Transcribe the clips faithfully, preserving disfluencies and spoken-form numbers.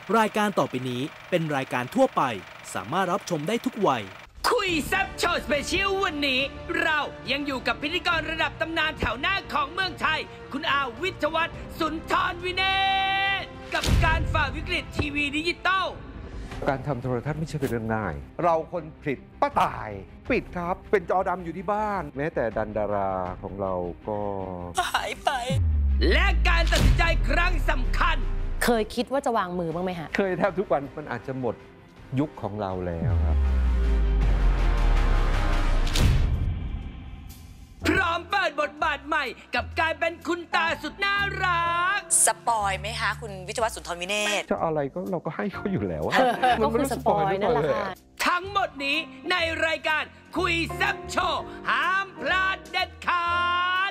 รายการต่อไปนี้เป็นรายการทั่วไปสามารถรับชมได้ทุกวัยคุยแซ่บโชว์สเปเชียลวันนี้เรายังอยู่กับพิธีกรระดับตำนานแถวหน้าของเมืองไทยคุณอาวิทยวัฒน์สุนทรวิเนศกับการฝ่าวิกฤตทีวีดิจิตอลการทำโทรทัศน์ไม่ใช่เป็นเรื่องง่ายเราคนผลิตป้าตายปิดครับเป็นจอดำอยู่ที่บ้านแม้แต่ดันดาราของเราก็หายไปและการตัดสินใจครั้งสำคัญเคยคิดว่าจะวางมือบ้างไหมฮะเคยแทบทุกวันมันอาจจะหมดยุคของเราแล้วครับพร้อมเปิดบทบาทใหม่กับการเป็นคุณตาสุดน่ารักสปอยไหมคะคุณวิทยวัฒน์สุนทรวิเนศจะอะไรก็เราก็ให้เขาอยู่แล้วก็คือสปอยนั่นแหละค่ะทั้งหมดนี้ในรายการคุยแซ่บโชว์ห้ามพลาดเด็ดขาด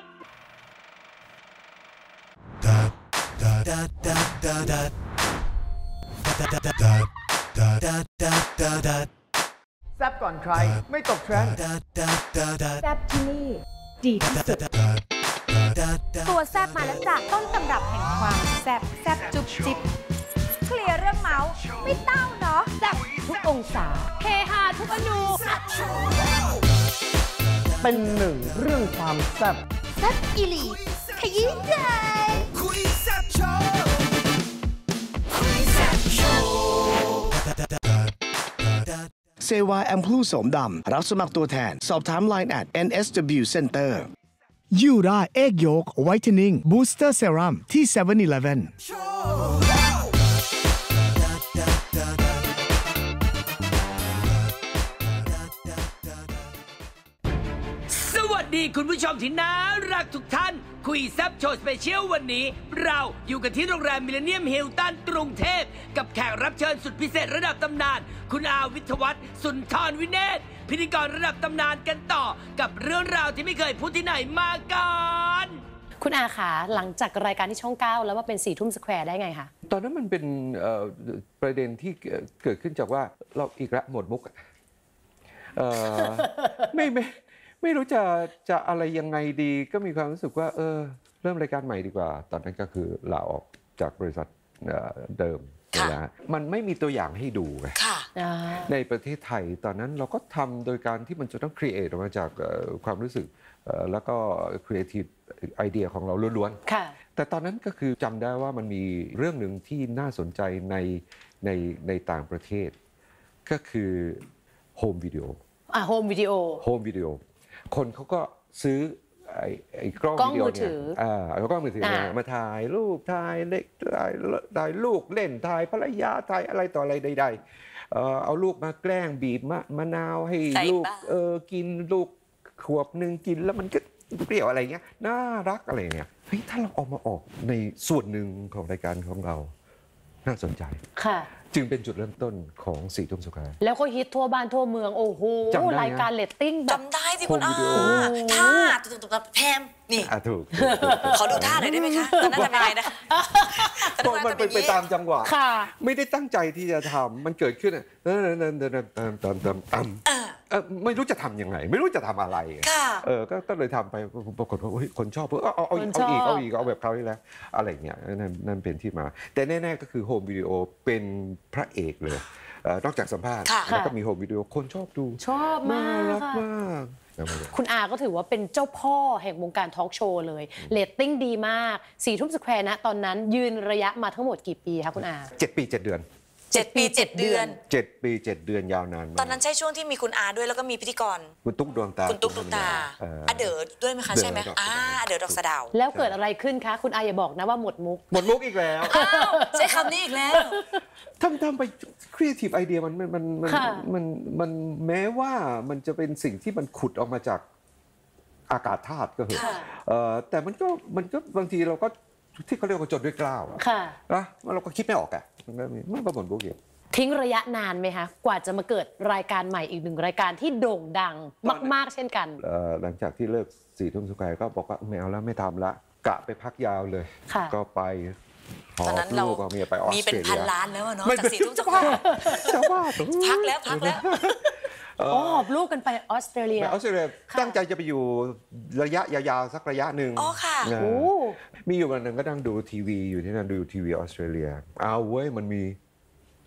แซ่บก่อนใครไม่ตกเทรนด์แซ่บที่นี่ดีที่สุดตัวแซ่บมาแล้วจากต้นตำรับแห่งความแซ่บแซ่บจุ๊บจิ๊บเคลียร์เรื่องเมาส์ไม่เต้าเนาะแซ่บทุกองศาเฮฮาทุกอนูเป็นหนึ่งเรื่องความแซ่บแซ่บอีหลีขยี้ใจคุยแซ่บโชว์คุยแซ่บโชว์เซวาแอมพลูโสมดำรับสมัครตัวแทนสอบถาม ไลน์ แอท เอ็น เอส ดับเบิลยู Center ยูราเอ็กโยกไวท์เทนนิ่งบูสเตอร์เซรั่มที่ เซเว่นอีเลฟเว่นสวัสดีคุณผู้ชมที่น่ารักทุกท่านคุยแซ่บโชว์สเปเชียลวันนี้เราอยู่กันที่โรงแรมมิลเลนเนียมฮิลตันกรุงเทพกับแขกรับเชิญสุดพิเศษระดับตำนานคุณอาวิทยวัฒน์สุนทรวิเนศพิธีกรระดับตำนานกันต่อกับเรื่องราวที่ไม่เคยพูดที่ไหนมาก่อนคุณอาขาหลังจากรายการที่ช่องเก้าแล้วมาเป็นสี่ทุ่มสแควร์ได้ไงคะตอนนั้นมันเป็นประเด็นที่เกิดขึ้นจากว่าเราอีกละหมดมุกไม่ไม่ไม่รู้จะจะอะไรยังไงดีก็มีความรู้สึกว่าเออเริ่มรายการใหม่ดีกว่าตอนนั้นก็คือลาออกจากบริษัทเดิมนะมันไม่มีตัวอย่างให้ดูไงในประเทศไทยตอนนั้นเราก็ทำโดยการที่มันจะต้องครีเอทออกมาจากความรู้สึกแล้วก็ครีเอทีฟไอเดียของเราล้วนๆแต่ตอนนั้นก็คือจำได้ว่ามันมีเรื่องหนึ่งที่น่าสนใจในในในต่างประเทศก็คือโฮมวิดีโออ่ะโฮมวิดีโอโฮมวิดีโอคนเขาก็ซื้อไอ้ไอ้กล้องวิดีโอเนี่ยอ่าเอากล้องมือถือมาถ่ายรูปถ่ายเล็กถ่ายถ่ายลูกเล่นถ่ายภรรยาถ่ายอะไรต่ออะไรใดๆเอาลูกมาแกล้งบีบมะนาวให้ลูกเออกินลูกขวบหนึ่งกินแล้วมันก็เปรี้ยวอะไรเงี้ยน่ารักอะไรเงี้ยเฮ้ยถ้าเราเอามาออกในส่วนหนึ่งของรายการของเราน่าสนใจค่ะจึงเป็นจุดเริ่มต้นของสี่ทุ่มสุขายแล้วก็ฮิตทั่วบ้านทั่วเมืองโอ้โหรายการเรตติ้งจำได้ที่คุณอาท่าตุ๊บๆแพมนี่ถูกขอดูท่าหน่อยได้ไหมคะตอนนั้นทำยังไงนะมันเป็นไปตามจังหวะไม่ได้ตั้งใจที่จะทำมันเกิดขึ้นเออเดินเดินเดินเดินเดินเดินเดินไม่รู้จะทำยังไงไม่รู้จะทำอะไรเออก็เลยทำไปปรากฏว่าคนชอบเพื่อเอาเอาเอาอีกเอาอีกเอาแบบเขาที่แล้วอะไรเงี้ยนั่นนั่นเป็นที่มาแต่แน่ๆก็คือโฮมวิดีโอเป็นพระเอกเลยนอกจากสัมภาษณ์แล้วก็มีโฮมวิดีโอคนชอบดูชอบมากรักมากคุณอาก็ถือว่าเป็นเจ้าพ่อแห่งวงการทอล์กโชว์เลยเรตติ้งดีมากสี่ทุ่มสแควร์นะตอนนั้นยืนระยะมาทั้งหมดกี่ปีคะคุณอาเจ็ดปีเจ็ดเดือนเจ็ดปีเจ็ดเดือนเจ็ดปีเจ็ดเดือนยาวนานตอนนั้นใช่ช่วงที่มีคุณอาด้วยแล้วก็มีพิธีกรคุณตุ๊กดวงตาคุณตุ๊กดวงตาอเด๋อด้วยไหมคะใช่ไหมอ่าอเด๋อดอกสะเดาแล้วเกิดอะไรขึ้นคะคุณอาอย่าบอกนะว่าหมดมุกหมดมุกอีกแล้วใช้คำนี้อีกแล้วทำทำไปครีเอทีฟไอเดียมันมันมันมันมันแม้ว่ามันจะเป็นสิ่งที่มันขุดออกมาจากอากาศธาตุก็คือแต่มันก็มันก็บางทีเราก็ที่เขาเรียกว่าจดด้วยกล้าวนะเราก็คิดไม่ออกอ่ะมันก็หมดมุกอีกทิ้งระยะนานไหมคะกว่าจะมาเกิดรายการใหม่อีกหนึ่งรายการที่โด่งดังมากๆเช่นกันหลังจากที่เลิกสี่ทุ่มสุขายก็บอกว่าไม่เอาแล้วไม่ทำละกะไปพักยาวเลยก็ไปตอนนั้นเรามีเป็นพันล้านแล้วเนาะจากสี่ทุ่มสุขายพักแล้วพักแล้วอ๋อหอบลูกกันไปออสเตรเลียไปออสเตรเลียตั้งใจจะไปอยู่ระยะยาวๆสักระยะหนึ่งอ๋อค่ะมีอยู่วันหนึ่งก็นั่งดูทีวีอยู่ที่นั่นดูทีวีออสเตรเลียเอาเว้ยมันมี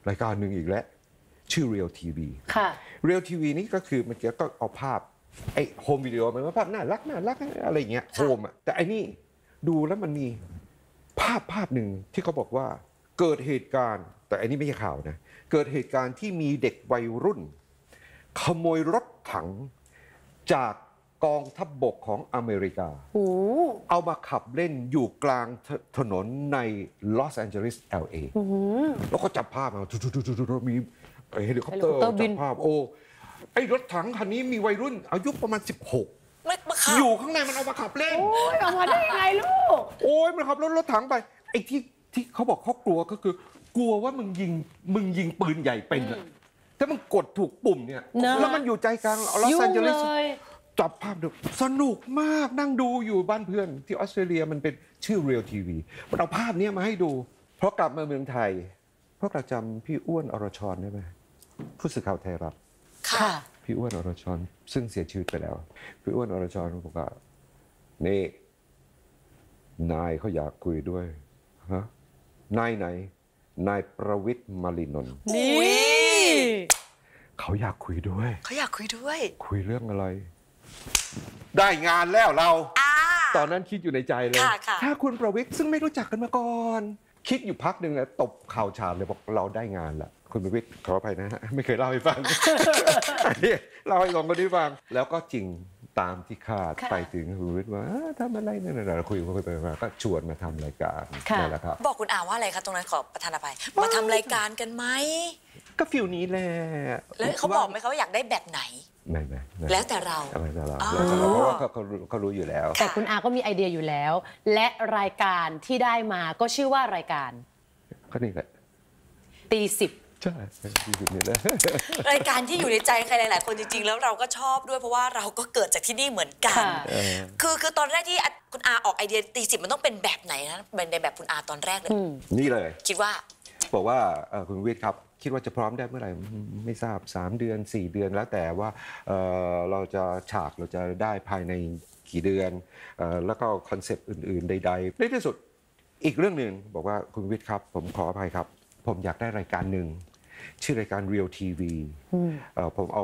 รายการหนึ่งอีกแล้วชื่อ Real ที วีค่ะ Real ที วี นี่ก็คือมันก็เอาภาพไอ้โฮมวิดีโอมันว่าภาพน่ารักน่ารักอะไรเงี้ยโฮมอ่ะแต่อันนี้ดูแล้วมันมีภาพภาพหนึ่งที่เขาบอกว่าเกิดเหตุการณ์แต่อันนี้ไม่ใช่ข่าวนะเกิดเหตุการณ์ที่มีเด็กวัยรุ่นขโมยรถถังจากกองทัพบกของอเมริกาเอามาขับเล่นอยู่กลางถนนในลอสแอนเจลิส แอล เอ แล้วก็จับภาพมามีเฮลิคอปเตอร์จับภาพโอ้ไอ้รถถังคันนี้มีวัยรุ่นอายุประมาณสิบหกอยู่ข้างในมันเอามาขับเล่นโอ้ยเอามาได้ยังไงลูกโอ้ยมันขับรถรถถังไปไอ้ที่ที่เขาบอกเขากลัวก็คือกลัวว่ามึงยิงมึงยิงปืนใหญ่เป็นอะถ้ามึงกดถูกปุ่มเนี่ยแล้วมันอยู่ใจกลางลอสแอนเจลิสจับภาพดูสนุกมากนั่งดูอยู่บ้านเพื่อนที่ออสเตรเลียมันเป็นชื่อ Real ที วี มันเอาภาพนี้มาให้ดูเพราะกลับมาเมืองไทยพวกเราจำพี่อ้วนอรชรได้ไหมผู้สื่อข่าวไทยรัฐค่ะพี่อ้วนอรชรซึ่งเสียชีวิตไปแล้วพี่อ้วนอรชรบอกว่านี่นายเขาอยากคุยด้วยฮะนายไหนนายประวิตรมาลินนท์นี่เขาอยากคุยด้วยเขาอยากคุยด้วยคุยเรื่องอะไรได้งานแล้วเราตอนนั้นคิดอยู่ในใจเลยถ้าคุณประวิตรซึ่งไม่รู้จักกันมาก่อนคิดอยู่พักหนึ่งแล้วตบเข่าฉาดเลยบอกเราได้งานแล้วคุณประวิตรขออภัยนะฮะไม่เคยเล่าให้ฟังเล่าให้ลองกันได้ฟังแล้วก็จริงตามที่คาดไปถึงคุณประวิตรว่าทำอะไรนั่นเราคุยคุยไปมาก็ชวนมาทำรายการนั่นแหละครับบอกคุณอาว่าอะไรคะตรงนั้นขอประธานอภัยมาทำรายการกันไหมก็ฟิลนี้แหละแล้วเขาบอกไหมเขาอยากได้แบบไหนไม่ไม่แล้วแต่เราแล้วแต่เราเพราะว่าเขาเขารู้อยู่แล้วแต่คุณอาก็มีไอเดียอยู่แล้วและรายการที่ได้มาก็ชื่อว่ารายการก็นี่แหละตีสิบใช่ตีสิบนี่แหละรายการที่อยู่ในใจใครหลายๆคนจริงๆแล้วเราก็ชอบด้วยเพราะว่าเราก็เกิดจากที่นี่เหมือนกันคือคือตอนแรกที่คุณอาออกไอเดียตีสิบมันต้องเป็นแบบไหนนะเป็นในแบบคุณอาตอนแรกเลยนี่เลยคิดว่าบอกว่าคุณวิทย์ครับคิดว่าจะพร้อมได้เมื่อไหร่ไม่ทราบสามเดือนสี่เดือนแล้วแต่ว่าเราจะฉากเราจะได้ภายในกี่เดือนแล้วก็คอนเซปต์อื่นๆใดๆในที่สุดอีกเรื่องหนึ่งบอกว่าคุณวิทย์ครับผมขออภัยครับผมอยากได้รายการหนึ่งชื่อรายการ Real ที วี ผมเอา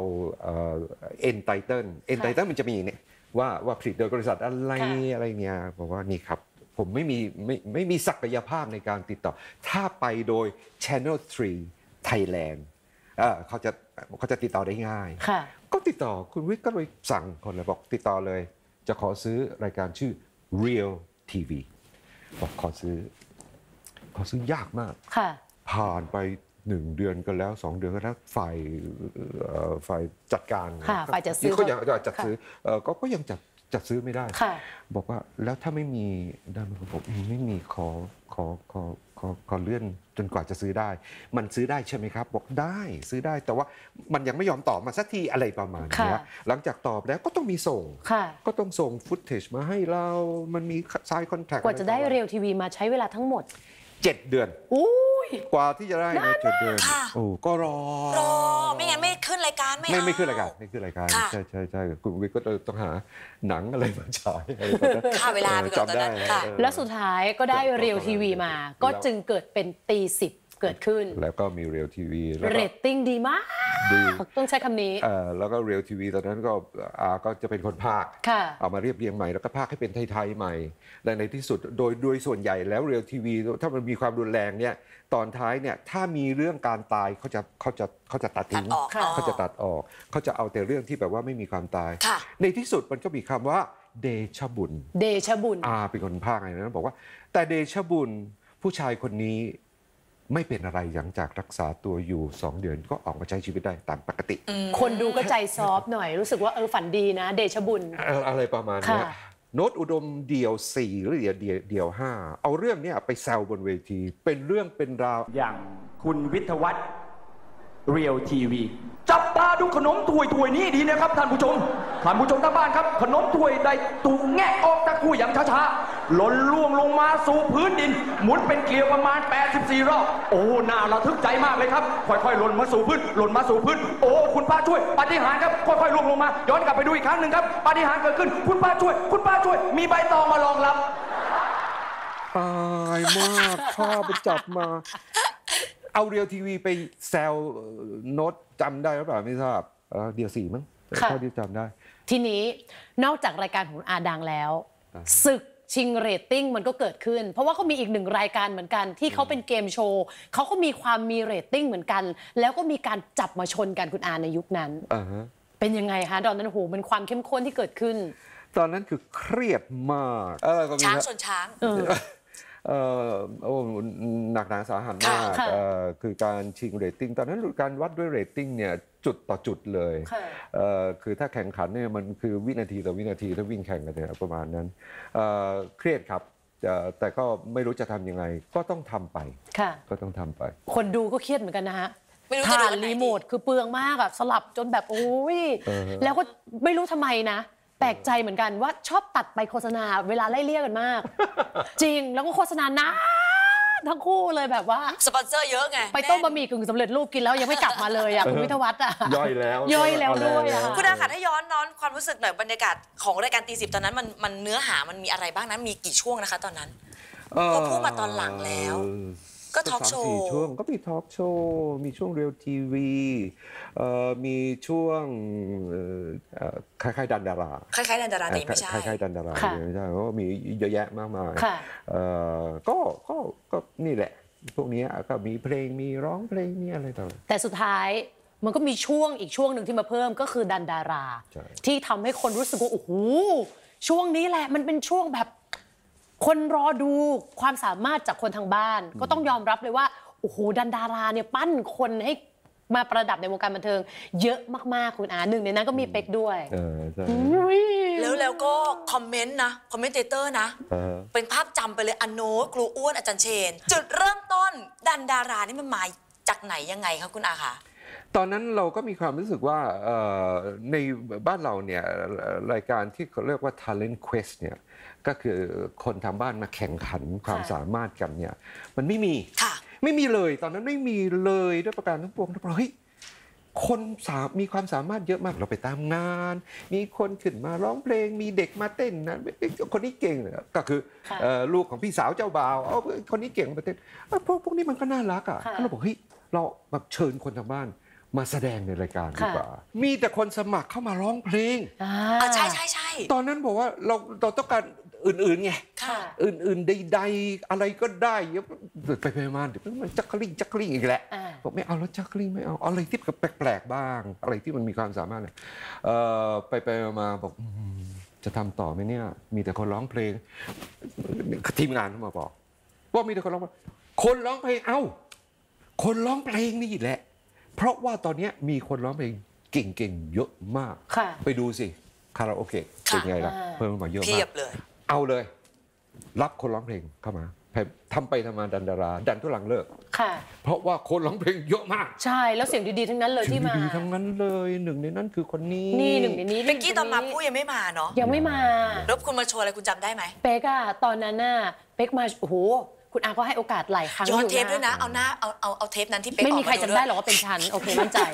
End Title End Title มันจะมีเนี่ยว่าว่าผลิตโดยบริษัทอะไรอะไรเนี่ยบอกว่านี่ครับผมไม่มีไม่ไม่มีศักยภาพในการติดต่อถ้าไปโดย Channel ทรี Thailand เขาจะเขาจะติดต่อได้ง่ายก็ติดต่อคุณวิทย์ก็เลยสั่งคนเลยบอกติดต่อเลยจะขอซื้อรายการชื่อ Real ที วี บอกขอซื้อขอซื้อยากมากผ่านไปหนึ่งเดือนก็แล้วสองเดือนก็แล้วฝ่ายฝ่ายจัดการฝ่ายจัดซื้อก็ยังจัดซื้อก็ก็ยังจัดจัดซื้อไม่ได้บอกว่าแล้วถ้าไม่มีได้ไหมผมบอกไม่มีขอขอขอขอขอเลื่อนจนกว่าจะซื้อได้มันซื้อได้ใช่ไหมครับบอกได้ซื้อได้แต่ว่ามันยังไม่ยอมตอบมาสักทีอะไรประมาณนี้หลังจากตอบแล้วก็ต้องมีส่งก็ต้องส่งฟุตเทจมาให้เรามันมีไซน์คอนแทคกว่าจะได้เรียลทีวีมาใช้เวลาทั้งหมดเจ็ดเดือนกว่าที่จะได้นะเจ็ดเดือนโอ้ก็รอรอไม่งั้นไม่ขึ้นรายการไม่ไม่ไม่ขึ้นรายการไม่ขึ้นรายการใช่ใช่ใช่คุณวิทย์ก็ต้องหาหนังอะไรมาฉายค่าเวลาไปก่อนตอนนั้นค่ะแล้วสุดท้ายก็ได้เรียลทีวีมาก็จึงเกิดเป็นตีสิบเกิดขึ้นแล้วก็มีเรียลทีวีเรตติ้งดีมากต้องใช้คำนี้แล้วก็เรียลทีวีตอนนั้นก็อาก็จะเป็นคนพากย์เอามาเรียบเรียงใหม่แล้วก็พากย์ให้เป็นไทยๆใหม่และในที่สุดโดยโดยส่วนใหญ่แล้วเรียลทีวีถ้ามันมีความรุนแรงเนี่ยตอนท้ายเนี่ยถ้ามีเรื่องการตายเขาจะเขาจะเขาจะตัดทิ้งเขาจะตัดออกเขาจะเอาแต่เรื่องที่แบบว่าไม่มีความตายในที่สุดมันก็มีคำว่าเดชบุญเดชบุญอาเป็นคนพากย์ไงนะบอกว่าแต่เดชบุญผู้ชายคนนี้ไม่เป็นอะไรหลังจากรักษาตัวอยู่สองเดือนก็ออกมาใช้ชีวิตได้ตามปกติคนดูก็ใจซอฟหน่อยรู้สึกว่าเออฝันดีนะเดชบุญอะไรประมาณนี้โน้ตอุดมเดี่ยวสี่หรือเดี่ยวเดี่ยวห้าเอาเรื่องนี้ไปแซวบนเวทีเป็นเรื่องเป็นราวอย่างคุณวิทยวัฒน์เรียลทีวีจับตาดูขนมถ้วยถ้วยนี้ดีนะครับท่านผู้ชมท่านผู้ชมทางบ้านครับขนมถ้วยใดตูแงะออกจากถ้วยอย่างช้าๆหล่นล่วงลงมาสู่พื้นดินหมุนเป็นเกลียวประมาณแปดสิบสี่รอบโอ้น่าระทึกใจมากเลยครับค่อยๆหล่นมาสู่พื้นหล่นมาสู่พื้นโอ้คุณป้าช่วยปาฏิหาริย์ครับค่อยๆล่วงลงมาย้อนกลับไปดูอีกครั้งหนึ่งครับปาฏิหาริย์เกิดขึ้นคุณป้าช่วยคุณป้าช่วยมีใบตองมารองรับตายมากข้าไปจับมาเอาเรียลทีวีไปแซวโน้ตจำได้หรือเปล่าไม่ทราบเดียวสี่มั้งเท่าที่จำได้ทีนี้นอกจากรายการของอาดังแล้วศึกชิงเรตติ้งมันก็เกิดขึ้นเพราะว่าเขามีอีกหนึ่งรายการเหมือนกันที่เขาเป็นเกมโชว์เขาก็มีความมีเรตติ้งเหมือนกันแล้วก็มีการจับมาชนกันคุณอาในยุคนั้น uh-huh. เป็นยังไงคะตอนนั้นโหเป็นความเข้มข้นที่เกิดขึ้นตอนนั้นคือเครียดมากช้างชนช้างเออโอ้หนักหนาสาหัสมากคือการชิงเรตติ้งตอนนั้นการวัดด้วยเรตติ้งเนี่ยจุดต่อจุดเลยคือถ้าแข่งขันเนี่ยมันคือวินาทีต่อวินาทีถ้าวิ่งแข่งกันเนี่ยประมาณนั้นเครียดครับแต่ก็ไม่รู้จะทำยังไงก็ต้องทำไปก็ต้องทำไปคนดูก็เครียดเหมือนกันนะฮะผ่านรีโมทคือเปลืองมากอะสลับจนแบบโอ้ยแล้วก็ไม่รู้ทำไมนะแปลกใจเหมือนกันว่าชอบตัดไปโฆษณาเวลาไล่เลี่ยกันมากจริงแล้วก็โฆษณานะทั้งคู่เลยแบบว่าสปอนเซอร์เยอะไงไปต้มบะหมี่กึ่งสำเร็จรูปกินแล้วยังไม่กลับมาเลยอ่ะคุณวิทวัฒน์อ่ะย่อยแล้วย่อยแล้วด้วยอ่ะคุณอาค่ะถ้าย้อนน้อนความรู้สึกหน่อยบรรยากาศของรายการตีสิบตอนนั้นมันมันเนื้อหามันมีอะไรบ้างนะมีกี่ช่วงนะคะตอนนั้นก็พูดมาตอนหลังแล้วก็ทอล์กโชว์ช่วงก็มีทอล์กโชว์มีช่วงเรียลทีวีมีช่วงคล้ายๆดันดาราคล้ายๆดันดาราไม่ใช่คล้ายๆดันดาราไม่ใช่เพราะมีเยอะแยะมากมายก็ก็ก็นี่แหละพวกนี้ก็มีเพลงมีร้องเพลงมีอะไรต่างๆแต่สุดท้ายมันก็มีช่วงอีกช่วงหนึ่งที่มาเพิ่มก็คือดันดาราที่ทำให้คนรู้สึกว่าโอ้โหช่วงนี้แหละมันเป็นช่วงแบบคนรอดูความสามารถจากคนทางบ้านก็ต้องยอมรับเลยว่าโอ้โหดันดาราเนี่ยปั้นคนให้มาประดับในวงการบันเทิงเยอะมากๆคุณอาหนึ่งในนั้นก็มีเป๊กด้วยแล้วแล้วก็คอมเมนต์นะคอมเมนเตอร์นะเป็นภาพจำไปเลยอโนครูอ้วนอาจารย์เชนจุดเริ่มต้นดันดารานี่มันมาจากไหนยังไงคะคุณอาคะตอนนั้นเราก็มีความรู้สึกว่าในบ้านเราเนี่ยรายการที่เขาเรียกว่า Talent Quest เนี่ยก็คือคนทางบ้านมาแข่งขันความสามารถกันเนี่ยมันไม่มีไม่มีเลยตอนนั้นไม่มีเลยด้วยประการทั้งปวงเราเฮ้ยคนมีความสามารถเยอะมากเราไปตามงานมีคนขึ้นมาร้องเพลงมีเด็กมาเต้นนะคนนี้เก่งก็คือลูกของพี่สาวเจ้าบ่าวเอาคนนี้เก่งมาเต้นพวกพวกนี้มันก็น่ารักอ่ะเราบอกเฮ้ยเราแบบเชิญคนทางบ้านมาแสดงในรายการดีกว่ามีแต่คนสมัครเข้ามาร้องเพลงใช่ใช่ใช่ตอนนั้นบอกว่าเราเราต้องการอื่นๆไงอื่นๆใดๆอะไรก็ได้ไปไปมาเดี๋ยวมันจักรลิงจักรลิงอีกแหละบอกไม่เอาแล้วจักรลิงไม่เอาอะไรที่แปลกๆบ้างอะไรที่มันมีความสามารถเนี่ยไปไปมาบอกจะทำต่อไหมเนี่ยมีแต่คนร้องเพลงทีมงานมาบอกว่ามีแต่คนร้องคนร้องเพลงเอ้าคนร้องเพลงนี่แหละเพราะว่าตอนนี้มีคนร้องเพลงเก่งๆเยอะมากไปดูสิคาราโอเกะเป็นไงล่ะเพิ่มมาเยอะมากเอาเลยรับคนร้องเพลงเข้ามาทำไปทำมาดันดาราดันทุลังเลิกเพราะว่าคนร้องเพลงเยอะมากใช่แล้วเสียงดีๆทั้งนั้นเลยที่มาดีทั้งนั้นเลยหนึ่งในนั้นคือคนนี้นี่หนึ่งในนี้เมื่อกี้ตอนมาพูดยังไม่มาเนาะยังไม่มาแล้วคุณมาโชว์อะไรคุณจำได้ไหมเป๊กอะตอนนั้นน่ะเป๊กมาโอ้โหคุณอาก็ให้โอกาสหลายครั้งย้อนเทปด้วยนะเอาหน้าเอาเอาเอาเทปนั้นที่เป๊กไม่มีใครจำได้หรอกว่าเป็นฉันโอเคมั่นใจ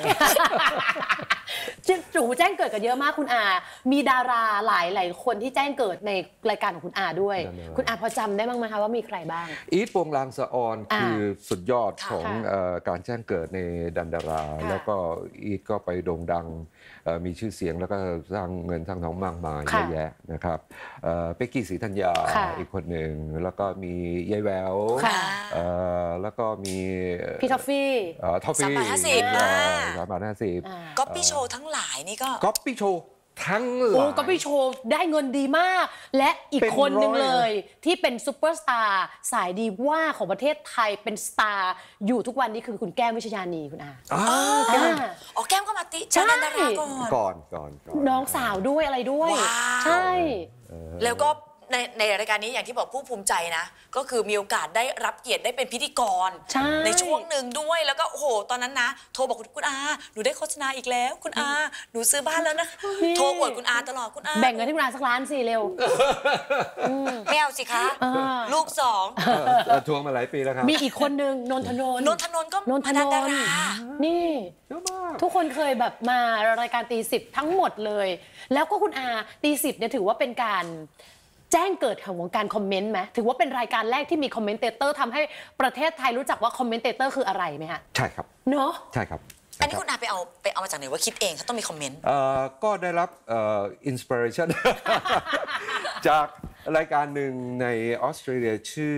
จู่แจ้งเกิดกันเยอะมากคุณอามีดาราหลายหลายคนที่แจ้งเกิดในรายการของคุณอาด้วยคุณอาพอจำได้บ้างไหมคะว่ามีใครบ้างอีทโปงลางสะออนคือสุดยอดของการแจ้งเกิดในดันดาราแล้วก็อีทก็ไปโด่งดังมีชื่อเสียงแล้วก็สร้างเงินสร้างทองมากมายเยอะแยะนะครับเป๊กกี้ศรีธัญญาอีกคนหนึ่งแล้วก็มียายแววแล้วก็มีพี่ท็อฟฟี่ท็อฟฟี่สามบาทห้าสิบสามบาทห้าสิบก๊อปปี้โชว์ทั้งหลายนี่ก็ก๊อปปี้โชว์ทั้งหลายโอ้ก๊อปปี้โชว์ได้เงินดีมากและอีกคนนึงเลยที่เป็นซูเปอร์สตาร์สายดีว่าของประเทศไทยเป็นสตาร์อยู่ทุกวันนี้คือคุณแก้มวิชญานีคุณอาอ๋อแก้มก็มาติใช่ดาราก่อนก่อนก่อนน้องสาวด้วยอะไรด้วยใช่แล้วก็ในในรายการนี้อย่างที่บอกผู้ภูมิใจนะก็คือมีโอกาสได้รับเกียรติได้เป็นพิธีกรใ, ในช่วงหนึ่งด้วยแล้วก็โอ้โหตอนนั้นนะโทรบอกคุณอาหนูได้โฆษณาอีกแล้วคุณอาหนูซื้อบ้านแล้วนะโทรอวดคุณอาตลอดคุณอาแบ่งเงินที่คุณอาสักล้านสิเร็วไม่เอาสิคะลูกสองทวงมาหลายปีแล้วครับมีอีกคนนึงนนทนนท์นนทนนท์ก็นนทนนท์นี่ทุกคนเคยแบบมารายการตีสิบทั้งหมดเลยแล้วก็คุณอาตีสิบเนี่ยถือว่าเป็นการแจ้งเกิดของวงการคอมเมนต์ไหมถือว่าเป็นรายการแรกที่มีคอมเมนเตเตอร์ทำให้ประเทศไทยรู้จักว่าคอมเมนเตเตอร์คืออะไรไหมฮะใช่ครับเนาะใช่ครับอันนี้คุณอาไปเอาไปเอามาจากไหนว่าคิดเองเขาต้องมีคอมเมนต์เอ่อก็ได้รับเอ่ออินสปิเรชัน จากรายการหนึ่งในออสเตรเลียชื่อ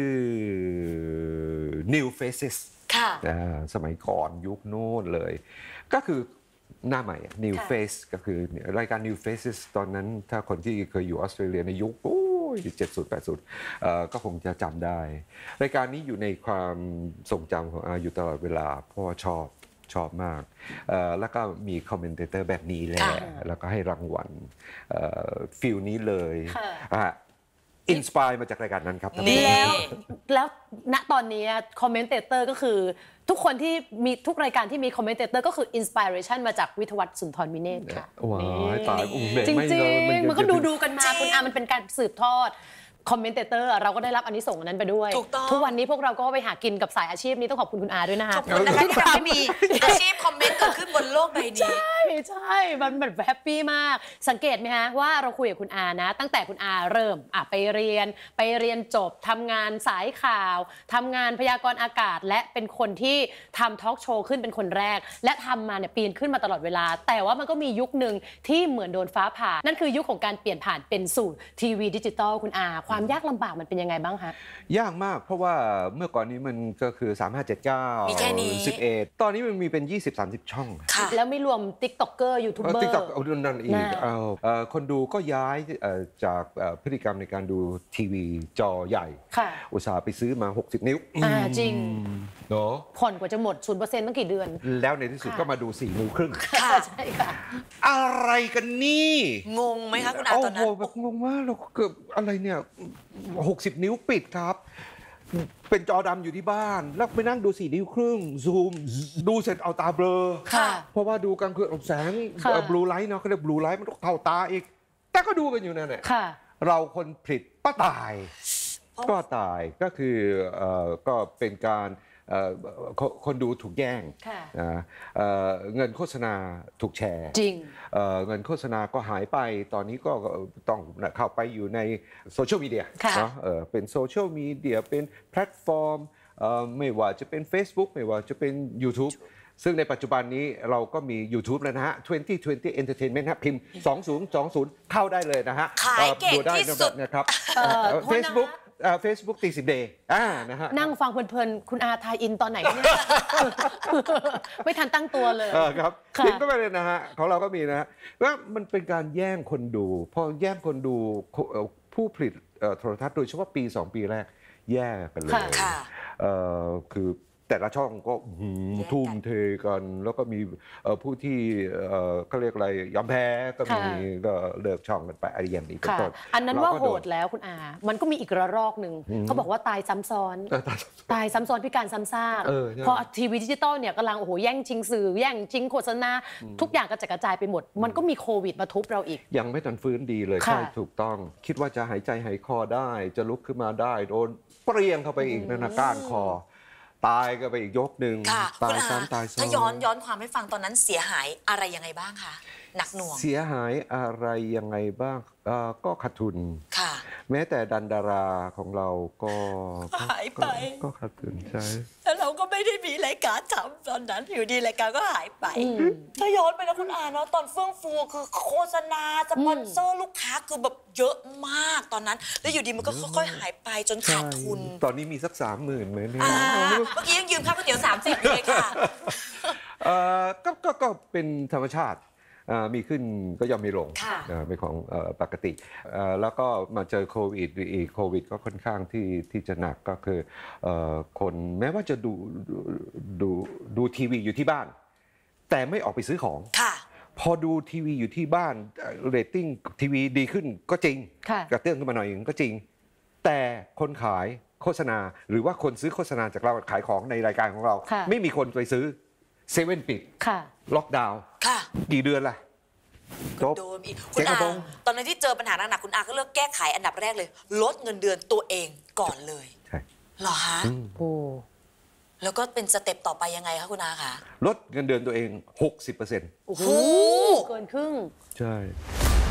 New Faces ค่ะสมัยก่อนยุคโน้นเลยก็คือหน้าใหม่ New Face ก็คือรายการ New Faces ตอนนั้นถ้าคนที่เคยอยู่ออสเตรเลียในยุคโอ้ยเจ็ดสิบ แปดสิบเอ่อก็คงจะจำได้ รายการนี้อยู่ในความทรงจำของอาอยู่ตลอดเวลาเพราะว่าชอบชอบมากแล้วก็มีคอมเมนเตอร์แบบนี้แหละแล้วก็ให้รางวัลฟิลนี้เลยอินสปายมาจากรายการนั้นครับแล้วแล้วณตอนนี้คอมเมนเตเตอร์ก็คือทุกคนที่มีทุกรายการที่มีคอมเมนเตเตอร์ก็คืออินสปิเรชันมาจากวิทยวัฒน์สุนทรวิเนศค่ะว้ายตายจริงจริงมันก็ดูดูกันมาคุณอามันเป็นการสืบทอดคอมเมนเตเตอร์เราก็ได้รับอันนี้ส่งนั้นไปด้วยทุกวันนี้พวกเราก็ไปหากินกับสายอาชีพนี้ต้องขอบคุณคุณอาด้วยนะคะขอบคุณนะคะที่ทำให้มีอาชีพคอมเมนต์เกิดขึ้นบนโลกใบนี้ใช่ใช่มันแบบแฮปปี้มากสังเกตไหมฮะว่าเราคุยกับคุณอานะตั้งแต่คุณอาเริ่มอ่ะไปเรียนไปเรียนจบทำงานสายข่าวทำงานพยากรณ์อากาศและเป็นคนที่ทำทอล์กโชว์ขึ้นเป็นคนแรกและทำมาเนี่ยปีนขึ้นมาตลอดเวลาแต่ว่ามันก็มียุคหนึ่งที่เหมือนโดนฟ้าผ่านั่นคือยุคของการเปลี่ยนผ่านเป็นสู่ทีวีดิจิตอลคุณอาความยากลำบากมันเป็นยังไงบ้างคะยากมากเพราะว่าเมื่อก่อนนี้มันก็คือสามห้าเจ็ดเก้ามีแค่นี้สิบเอ็ดตอนนี้มันมีเป็นยี่สิบ สามสิบช่องแล้วไม่รวม TikToker ยูทูบเบอร์ TikTok เอานั่นอีกคนดูก็ย้ายจากพฤติกรรมในการดูทีวีจอใหญ่อุตสาห์ไปซื้อมาหกสิบนิ้วจริงเนาะผ่อนกว่าจะหมด ศูนย์เปอร์เซ็นต์ ตั้งกี่เดือนแล้วในที่สุดก็มาดูสี่นิ้วครึ่งใช่ค่ะอะไรกันนี่งงไหมคะคุณอาตอนนั้นโอ้โหแบบงงมากเราเกือบอะไรเนี่ยหกสิบนิ้วปิดครับเป็นจอดำอยู่ที่บ้านแล้วไปนั่งดูสี่นิ้วครึ่งซูมดูเสร็จเอาตาเบลอเพราะว่าดูกลางคืนแสงบลูไลท์เนาะเขาเรียกบลูไลท์มันต้องเข้าตาอีกแต่ก็ดูกันอยู่นั่นแหละเราคนผลิตก็ตายก็ตายก็คือก็เป็นการคนดูถูกแย่งเงินโฆษณาถูกแชร์จริงเงินโฆษณาก็หายไปตอนนี้ก็ต้องเข้าไปอยู่ในโซเชียลมีเดียเนาะเป็นโซเชียลมีเดียเป็นแพลตฟอร์มไม่ว่าจะเป็น Facebook ไม่ว่าจะเป็น YouTube ซึ่งในปัจจุบันนี้เราก็มี YouTube แล้วนะฮะยี่สิบยี่สิบ Entertainment ฮะพิมพ์สองศูนย์สองศูนย์เข้าได้เลยนะฮะขายเก่งที่สุดนะครับ Facebookเฟซบุ๊กตีสิบเดย์นะฮะนั่งฟังเพลินๆคุณอาทายอินตอนไหนเนี่ยไม่ทันตั้งตัวเลยครับจริงก็ไม่เลยนะฮะของเราก็มีนะฮะว่ามันเป็นการแย่งคนดูพอแย่งคนดูผู้ผลิตโทรทัศน์โดยเฉพาะปีสองปีแรกแย่กันเลยคือแต่ละช่องก็ทุ่มเทกันแล้วก็มีผู้ที่เขาเรียกอะไรยอมแพ้ก็มีก็เลิกช่องกันไปอะไรอย่างนี้เป็นต้นอันนั้นว่าโหดแล้วคุณอามันก็มีอีกระลอกหนึ่งเขาบอกว่าตายซ้ำซ้อนตายซ้ำซ้อนพิการซ้ำซากพอทีวีดิจิตอลเนี่ยกำลังโอ้โหแย่งชิงสื่อแย่งชิงโฆษณาทุกอย่างกระจัดกระจายไปหมดมันก็มีโควิดมาทุบเราอีกยังไม่ทันฟื้นดีเลยใช่ถูกต้องคิดว่าจะหายใจหายคอได้จะลุกขึ้นมาได้โดนเปรี้ยงเข้าไปอีกนะก้านคอตายก็ไปอีกยกหนึ่งตายซ้ำตายซ้ำถ้าย้อนย้อนความให้ฟังตอนนั้นเสียหายอะไรยังไงบ้างคะหนักหน่วงเสียหายอะไรยังไงบ้างก็ขาดทุนแม้แต่ดันดาราของเราก็หายไปก็ขาดทุนใช่แล้วเราก็ไม่ได้มีรายการทำตอนนั้นอยู่ดีรายการก็หายไปถ้าย้อนไปนะคุณอาเนาะตอนเฟื่องฟูคือโฆษณาสปอนเซอร์ลูกค้าคือแบบเยอะมากตอนนั้นแล้วอยู่ดีมันก็ค่อยๆหายไปจนขาดทุนตอนนี้มีสักสามหมื่นไหมเนี่ยเมื่อกี้ยังยืมค่าก๋วยเตี๋ยวสามสิบเลยค่ะก็ก็เป็นธรรมชาติมีขึ้นก็ย่อมมีลงเป็นของปกติแล้วก็มาเจอโควิดอีกโควิดก็ค่อนข้างที่ที่จะหนักก็คือคนแม้ว่าจะดูดูดูทีวีอยู่ที่บ้านแต่ไม่ออกไปซื้อของพอดูทีวีอยู่ที่บ้านเรตติ้งทีวีดีขึ้นก็จริงกระเตื้องขึ้นมาหน่อยก็จริงแต่คนขายโฆษณาหรือว่าคนซื้อโฆษณาจากเราขายของในรายการของเราไม่มีคนไปซื้อเซเว่นปิดล็อกดาวน์กี่เดือนล่ะโดนอีกคุณอาตอนนั้นที่เจอปัญหาหนักๆคุณอาก็เลือกแก้ไขอันดับแรกเลยลดเงินเดือนตัวเองก่อนเลยใช่หรอคะโอ้แล้วก็เป็นสเต็ปต่อไปยังไงคะคุณอาคะลดเงินเดือนตัวเอง หกสิบเปอร์เซ็นต์โอ้โหเกินครึ่งใช่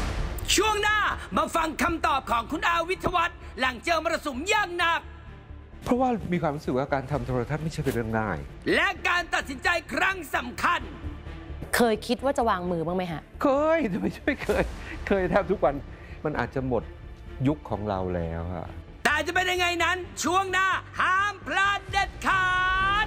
ช่วงหน้ามาฟังคำตอบของคุณอาวิทยวัฒน์หลังเจอมรสุมอย่างหนักเพราะว่ามีความรู้สึกว่าการทำโทรทัศน์ไม่ใช่เป็นเรื่องง่ายและการตัดสินใจครั้งสำคัญเคยคิดว่าจะวางมือบ้างไหมฮะเคยแต่ไม่ใช่เคยเคยแทบทุกวันมันอาจจะหมดยุคของเราแล้วอะแต่จะเป็นยังไงนั้นช่วงหน้าห้ามพลาดเด็ดขาด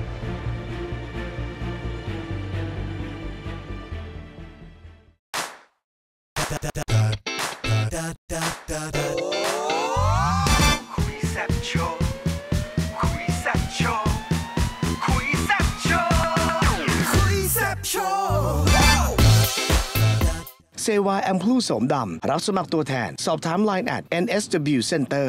คุยแซ่บโชว์คุยแซ่บโชว์คุยแซ่บโชว์คุยแซ่บโชว์เซวาแอมพลูโสมดำรับสมัครตัวแทนสอบถาม ไลน์ แอท เอ็น เอส ดับเบิลยู Center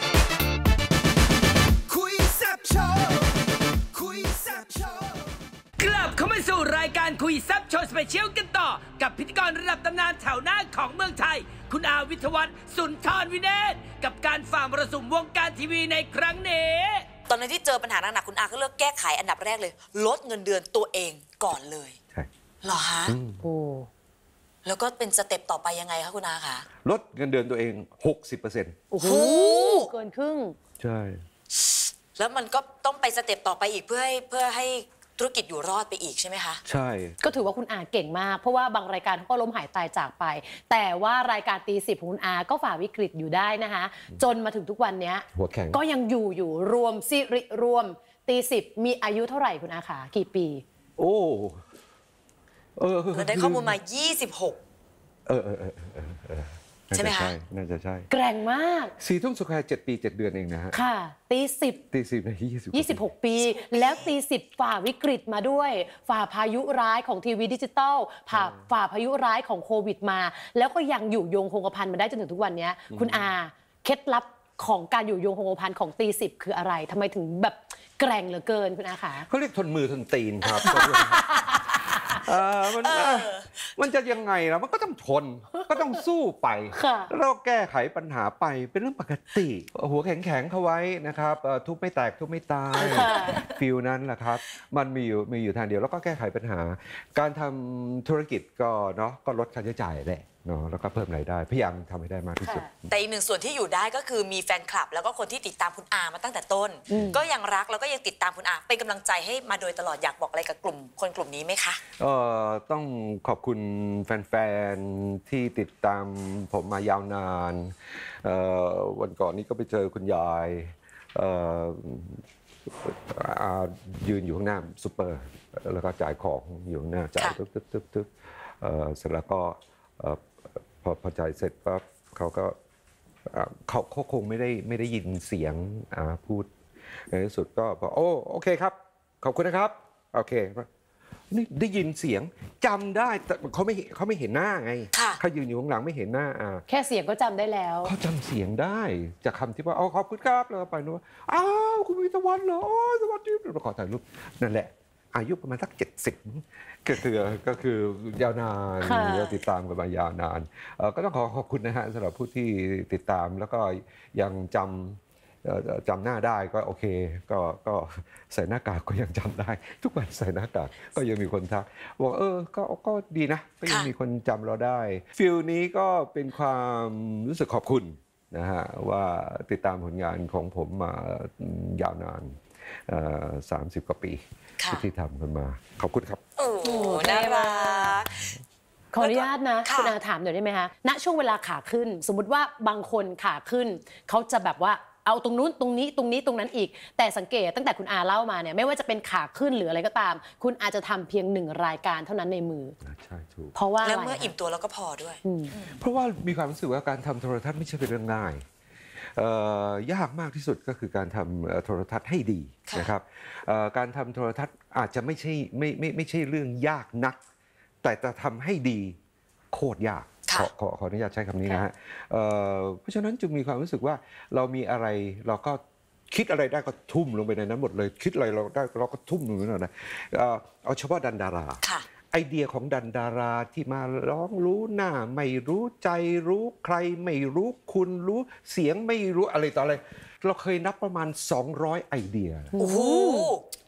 คุยแซ่บโชว์คุยแซ่บโชว์กลับเข้ามาสู่รายการคุยแซ่บโชว์สเปเชียลกันต่อกับพิธีกรระดับตำนานแถวหน้าของเมืองไทยคุณอาวิทยวัฒน์สุนทรวิเนศกับการฝ่ามรสุมวงการทีวีในครั้งนี้ตอนนั้นที่เจอปัญหาหนักๆคุณอาก็เลือกแก้ไขอันดับแรกเลยลดเงินเดือนตัวเองก่อนเลยใช่เหรอฮะโอ้แล้วก็เป็นสเต็ปต่อไปยังไงคะคุณอาคะลดเงินเดือนตัวเอง หกสิบเปอร์เซ็นต์โอ้โหเกินครึ่งใช่แล้วมันก็ต้องไปสเต็ปต่อไปอีกเพื่อให้เพื่อให้ธุรกิจอยู่รอดไปอีกใช่ไหมคะใช่ก็ถือว่าคุณอาเก่งมากเพราะว่าบางรายการเขาก็ล้มหายตายจากไปแต่ว่ารายการตีสิบของคุณอาก็ฝ่าวิกฤตอยู่ได้นะคะจนมาถึงทุกวันนี้หัวแข็งก็ยังอยู่อยู่รวมสิริรวมตีสิบมีอายุเท่าไหร่คุณอาคะกี่ปีโอ้เออได้ข้อมูลมายี่สิบหกเออเออเออเออใช่ไหมคะน่าจะใช่แกร่งมากสี่ทุ่มสุขายเจ็ดปีเจ็ดเดือนเองนะฮะค่ะตีสิบตีสิบในยี่สิบยี่สิบหกปีแล้วตีสิบฝ่าวิกฤตมาด้วยฝ่าพายุร้ายของทีวีดิจิตอลผ่าฝ่าพายุร้ายของโควิดมาแล้วก็ยังอยู่ยงคงกระพันมาได้จนถึงทุกวันนี้คุณอาเคล็ดลับของการอยู่ยงคงกระพันของตีสิบคืออะไรทำไมถึงแบบแกร่งเหลือเกินคุณอาคะเขาเรียกทนมือทนตีนครับมันมันจะยังไงล่ะมันก็ต้องทนก็ต้องสู้ไปแล้วแก้ไขปัญหาไปเป็นเรื่องปกติหัวแข็งๆเข้าไว้นะครับทุบไม่แตกทุบไม่ตายฟิลนั้นแหละครับมันมีอยู่มีอยู่ทางเดียวแล้วก็แก้ไขปัญหาการทำธุรกิจก็เนาะก็ลดค่าใช้จ่ายแหละเนาะแล้วก็เพิ่มรายได้พยายามทำให้ได้มากที่สุดแต่อีกหนึ่งส่วนที่อยู่ได้ก็คือมีแฟนคลับแล้วก็คนที่ติดตามคุณอามาตั้งแต่ต้นก็ยังรักแล้วก็ยังติดตามคุณอาเป็นกำลังใจให้มาโดยตลอดอยากบอกอะไรกับกลุ่มคนกลุ่มนี้ไหมคะเอ่อต้องขอบคุณแฟนๆที่ติดตามผมมายาวนานเอ่อวันก่อนนี้ก็ไปเจอคุณยายเอ่อยืนอยู่ข้างหน้าซุปเปอร์แล้วก็จ่ายของอยู่ข้างหน้าจ่ายตึ๊บตึ๊บตึ๊บตึ๊บเสร็จแล้วก็พอพอจ่ายเสร็จปั๊บเขาก็เขาเขาคงไม่ได้ไม่ได้ยินเสียงพูดในที่สุดก็บอกโอ้โอเคครับขอบคุณนะครับโอเคนี่ได้ยินเสียงจำได้แต่เขาไม่เขาไม่เห็นหน้าไงเขายืนอยู่ข้างหลังไม่เห็นหน้าแค่เสียงก็จำได้แล้วเขาจำเสียงได้จากคำที่ว่าอ๋อขอบคุณครับแล้วไปนู้นอ้าวคุณวิทยวัฒน์เหรอโอ้สวัสดีเราขอถ่ายรูปนั่นแหละอายุประมาณสักเจ็ดสิบก็คือก็คือยาวนานติดตามกันมายาวนานก็ต้องขอขอบคุณนะฮะสำหรับผู้ที่ติดตามแล้วก็ยังจำจำหน้าได้ก็โอเคก็ก็ใส่หน้ากากก็ยังจำได้ทุกวันใส่หน้ากากก็ยังมีคนทักบอกเออก็ก็ดีนะก็ยังมีคนจำเราได้ฟิลนี้ก็เป็นความรู้สึกขอบคุณนะฮะว่าติดตามผลงานของผมมายาวนานสามสิบกว่าปีที่ทำกันมาขอบคุณครับโอ้น่ารักขออนุญาตนะคุณอาถามหน่อยได้ไหมคะณช่วงเวลาขาขึ้นสมมุติว่าบางคนขาขึ้นเขาจะแบบว่าเอาตรงนู้นตรงนี้ตรงนี้ตรงนั้นอีกแต่สังเกตตั้งแต่คุณอาเล่ามาเนี่ยไม่ว่าจะเป็นขาขึ้นหรืออะไรก็ตามคุณอาจจะทำเพียงหนึ่งรายการเท่านั้นในมือใช่ถูกเพราะว่าแล้วเมื่ออิ่มตัวแล้วก็พอด้วยเพราะว่ามีความรู้สึกว่าการทำโทรทัศน์ไม่ใช่เป็นเรื่องง่ายยากมากที่สุดก็คือการทำโทรทัศน์ให้ดีนะครับการทำโทรทัศน์อาจจะไม่ใช่ไม่ไม่ไม่ใช่เรื่องยากนักแต่จะทำให้ดีโคตรยากขอขอขออนุญาตใช้คำนี้นะฮะเพราะฉะนั้นจึงมีความรู้สึกว่าเรามีอะไรเราก็คิดอะไรได้ก็ทุ่มลงไปในนั้นหมดเลยคิดอะไรเราได้เราก็ทุ่มลงไปนั่นนะเอาเฉพาะดันดาราไอเดียของดันดาราที่มาร้องรู้หน้าไม่รู้ใจรู้ใครไม่รู้คุณรู้เสียงไม่รู้อะไรต่ออะไรเราเคยนับประมาณสองร้อยไอเดียโอ้โห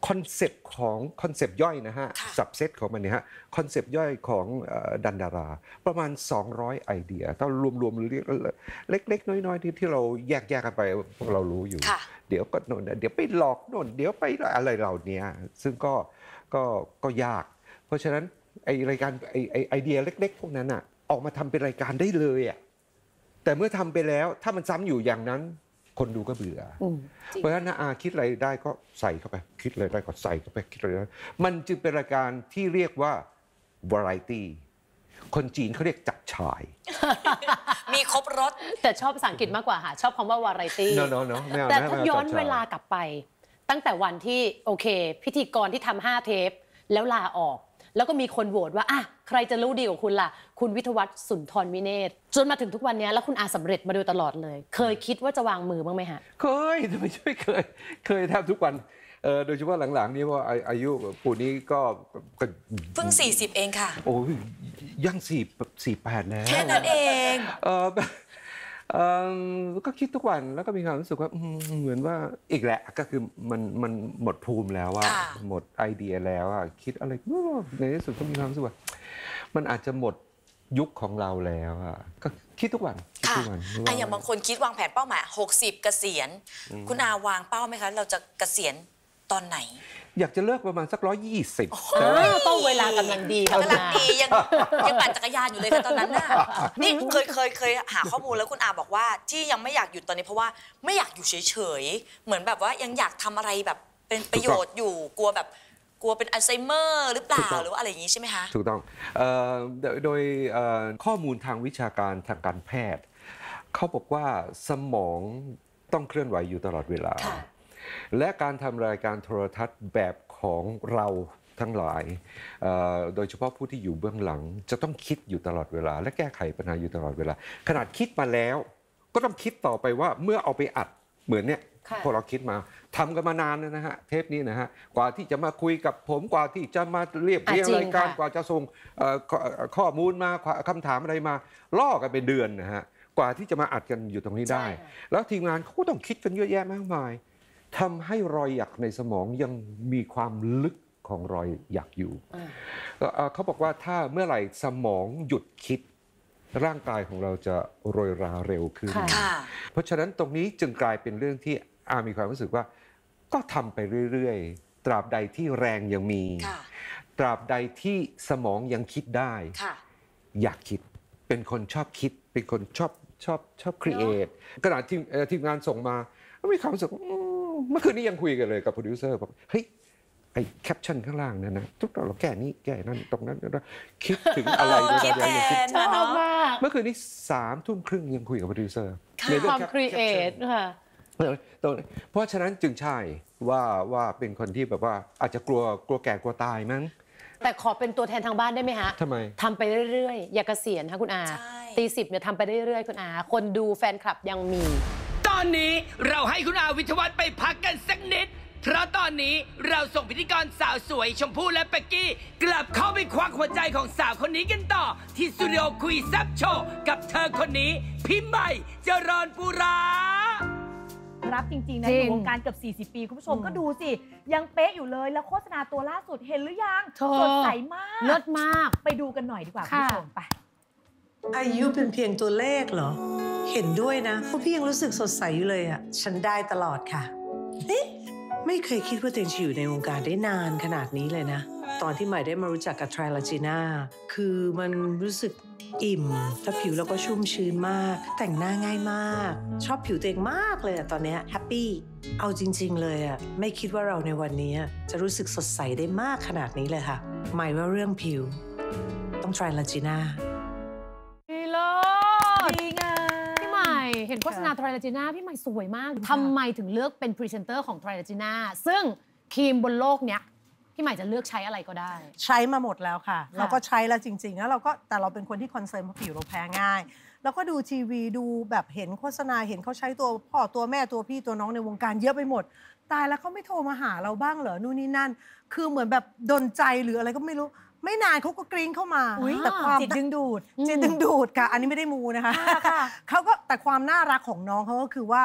คอนเซปต์ของคอนเซปต์ย่อยนะฮะสับเซตของมันเนี่ยฮะคอนเซปต์ย่อยของดันดาราประมาณสองร้อยไอเดียต้องรวมๆเล็กๆน้อยๆที่ที่เราแยกแยกกันไปพวกเรารู้อยู่เดี๋ยวก็โน่นเดี๋ยวไปหลอกโน่นเดี๋ยวไปอะไรเหล่านี้ซึ่งก็ก็ก็ยากเพราะฉะนั้นไอรายการไอไอไอเดียเล็กๆพวกนั้นอ่ะออกมาทำเป็นรายการได้เลยอ่ะแต่เมื่อทำไปแล้วถ้ามันซ้ำอยู่อย่างนั้นคนดูก็เบื่อเพราะฉะนั้นอาคิดอะไรได้ก็ใส่เข้าไปคิดอะไรได้ก็ใส่เข้าไปคิดอะไรได้มันจึงเป็นรายการที่เรียกว่า variety คนจีนเขาเรียกจับฉ่ายมีครบรสแต่ชอบภาษาอังกฤษมากกว่าค่ะชอบคำว่า variety เนาะเนาะเนาะแต่ถ้าย้อนเวลากลับไปตั้งแต่วันที่โอเคพิธีกรที่ทำห้าเทปแล้วลาออกแล้วก็มีคนโหวตว่าอ่ะใครจะรู้ดีกว่าคุณล่ะคุณวิทยวัฒน์สุนทรวิเนศจนมาถึงทุกวันนี้แล้วคุณอาสำเร็จมาโดยตลอดเลยเคยคิดว่าจะวางมือบ้างไหมฮะเคยแต่ไม่ใช่เคยเคยแทบทุกวันเออโดยเฉพาะหลังๆนี้ว่าอายุปูนี้ก็เพิ่งสี่สิบเองค่ะโอ้ยยังสี่สี่แปดแล้วแค่นั้นเองเออเออก็คิดทุกวันแล้วก็มีความรู้สึกว่าเหมือนว่าอีกแหละก็คือมันมันหมดภูมิแล้วว่าหมดไอเดียแล้วอ่ะคิดอะไรในที่สุดก็มีความรู้สึกว่ามันอาจจะหมดยุคของเราแล้วอ่ะก็คิดทุกวันคิดทุกวันอ่ะอย่างบางคนคิดวางแผนเป้าหมายหกสิบเกษียณคุณอาวางเป้าไหมคะเราจะเกษียณตอนไหนอยากจะเลิกประมาณสักร้อยยี่สิบต้องเวลากำลังดีกำลังดียังยังปั่นจักรยานอยู่เลยตอนนั้นน่ะนี่เคยเคยเคยหาข้อมูลแล้วคุณอาบอกว่าที่ยังไม่อยากหยุดตอนนี้เพราะว่าไม่อยากอยู่เฉยๆเหมือนแบบว่ายังอยากทำอะไรแบบเป็นประโยชน์อยู่กลัวแบบกลัวเป็นอัลไซเมอร์หรือเปล่าหรือว่าอะไรอย่างนี้ใช่ไหมคะถูกต้องโดยข้อมูลทางวิชาการทางการแพทย์เขาบอกว่าสมองต้องเคลื่อนไหวอยู่ตลอดเวลาและการทำรายการโทรทัศน์แบบของเราทั้งหลายโดยเฉพาะผู้ที่อยู่เบื้องหลังจะต้องคิดอยู่ตลอดเวลาและแก้ไขปัญหาอยู่ตลอดเวลาขนาดคิดมาแล้วก็ต้องคิดต่อไปว่าเมื่อเอาไปอัดเหมือนเนี้ยพอเราคิดมาทำกันมานานแล้วนะฮะเทปนี้นะฮะกว่าที่จะมาคุยกับผมกว่าที่จะมาเรียบเรียงรายการกว่าจะส่งข้อมูลมาคำถามอะไรมาล่อกันเป็นเดือนนะฮะกว่าที่จะมาอัดกันอยู่ตรงนี้ได้แล้วทีมงานเขาก็ต้องคิดกันเยอะแยะมากมายทำให้รอยหยักในสมองยังมีความลึกของรอยหยักอยู่เขาบอกว่าถ้าเมื่อไหร่สมองหยุดคิดร่างกายของเราจะโรยราเร็วขึ้นเพราะฉะนั้นตรงนี้จึงกลายเป็นเรื่องที่อามีความรู้สึกว่าก็ทำไปเรื่อยๆตราบใดที่แรงยังมีตราบใดที่สมองยังคิดได้อยากคิดเป็นคนชอบคิดเป็นคนชอบชอบชอบครีเอทขณะที่ทีมงานส่งมาก็มีความรู้สึกเมื่อคืนนี้ยังคุยกันเลยกับโปรดิวเซอร์บอกเฮ้ยไอ้แคปชั่นข้างล่างนั่นนะทุกตอนเราแก้นี้แก้นั่นตรงนั้นคิดถึงอะไรด้วยคิดแทนชอบมากเมื่อคืนนี้สามทุ่มครึ่งยังคุยกับโปรดิวเซอร์ในเรื่องความครีเอทค่ะเพราะฉะนั้นจึงใช่ว่าว่าเป็นคนที่แบบว่าอาจจะกลัวกลัวแก่กลัวตายมั้งแต่ขอเป็นตัวแทนทางบ้านได้ไหมฮะทำไมทำไปเรื่อยๆอย่าเกษียณค่ะคุณอาตีสิบเนี่ยทำไปเรื่อยๆคุณอาคนดูแฟนคลับยังมีตอนนี้เราให้คุณอาวิทยวัฒน์ไปพักกันสักนิดเพราะตอนนี้เราส่งพิธีกรสาวสวยชมพู่และเป็กกี้กลับเข้าไปควักหัวใจของสาวคนนี้กันต่อที่สตูดิโอคุยแซ่บโชว์กับเธอคนนี้พี่ใหม่เจริญปุรารับจริงๆนะอยู่วงการเกือบสี่สิบปีคุณผู้ชมก็ดูสิยังเป๊ะอยู่เลยแล้วโฆษณาตัวล่าสุดเห็นหรือยังสดใสมากเลิศมากไปดูกันหน่อยดีกว่าคุณผู้ชมไปอายุเป็นเพียงตัวเลขเหรอเห็นด้วยนะเพราะพี่ยังรู้สึกสดใสอยู่เลยอ่ะฉันได้ตลอดค่ะนี่ไม่เคยคิดว่าตัวเองจะอยู่ในวงการได้นานขนาดนี้เลยนะตอนที่ใหม่ได้มารู้จักกับไทรลาจีน่าคือมันรู้สึกอิ่มและผิวเราก็ชุ่มชื้นมากแต่งหน้าง่ายมากชอบผิวตัวเองมากเลยตอนนี้แฮปปี้เอาจริงๆเลยอ่ะไม่คิดว่าเราในวันนี้จะรู้สึกสดใสได้มากขนาดนี้เลยค่ะหมายว่าเรื่องผิวต้องไทรลาจีน่าดีเลยดีงามพี่ใหม่เห็นโฆษณาไทรลาจีน่าพี่ใหม่สวยมากทำไมถึงเลือกเป็นพรีเซนเตอร์ของไทรลาจีน่าซึ่งครีมบนโลกเนี้ยพี่ใหม่จะเลือกใช้อะไรก็ได้ใช้มาหมดแล้วค่ะเราก็ใช้แล้วจริงๆแล้วเราก็แต่เราเป็นคนที่คอนเซิร์นเพราะผิวเราแพ้ง่ายแล้วก็ดูทีวีดูแบบเห็นโฆษณาเห็นเขาใช้ตัวพ่อตัวแม่ตัวพี่ตัวน้องในวงการเยอะไปหมดตายแล้วเขาไม่โทรมาหาเราบ้างเหรอนู่นนี่นั่นคือเหมือนแบบดลใจหรืออะไรก็ไม่รู้ไม่นานเขาก็กริ้งเข้ามาแต่ความจิตดึงดูดจิตดึงดูดค่ะอันนี้ไม่ได้มูนะคะเขาก็แต่ความน่ารักของน้องเขาก็คือว่าพ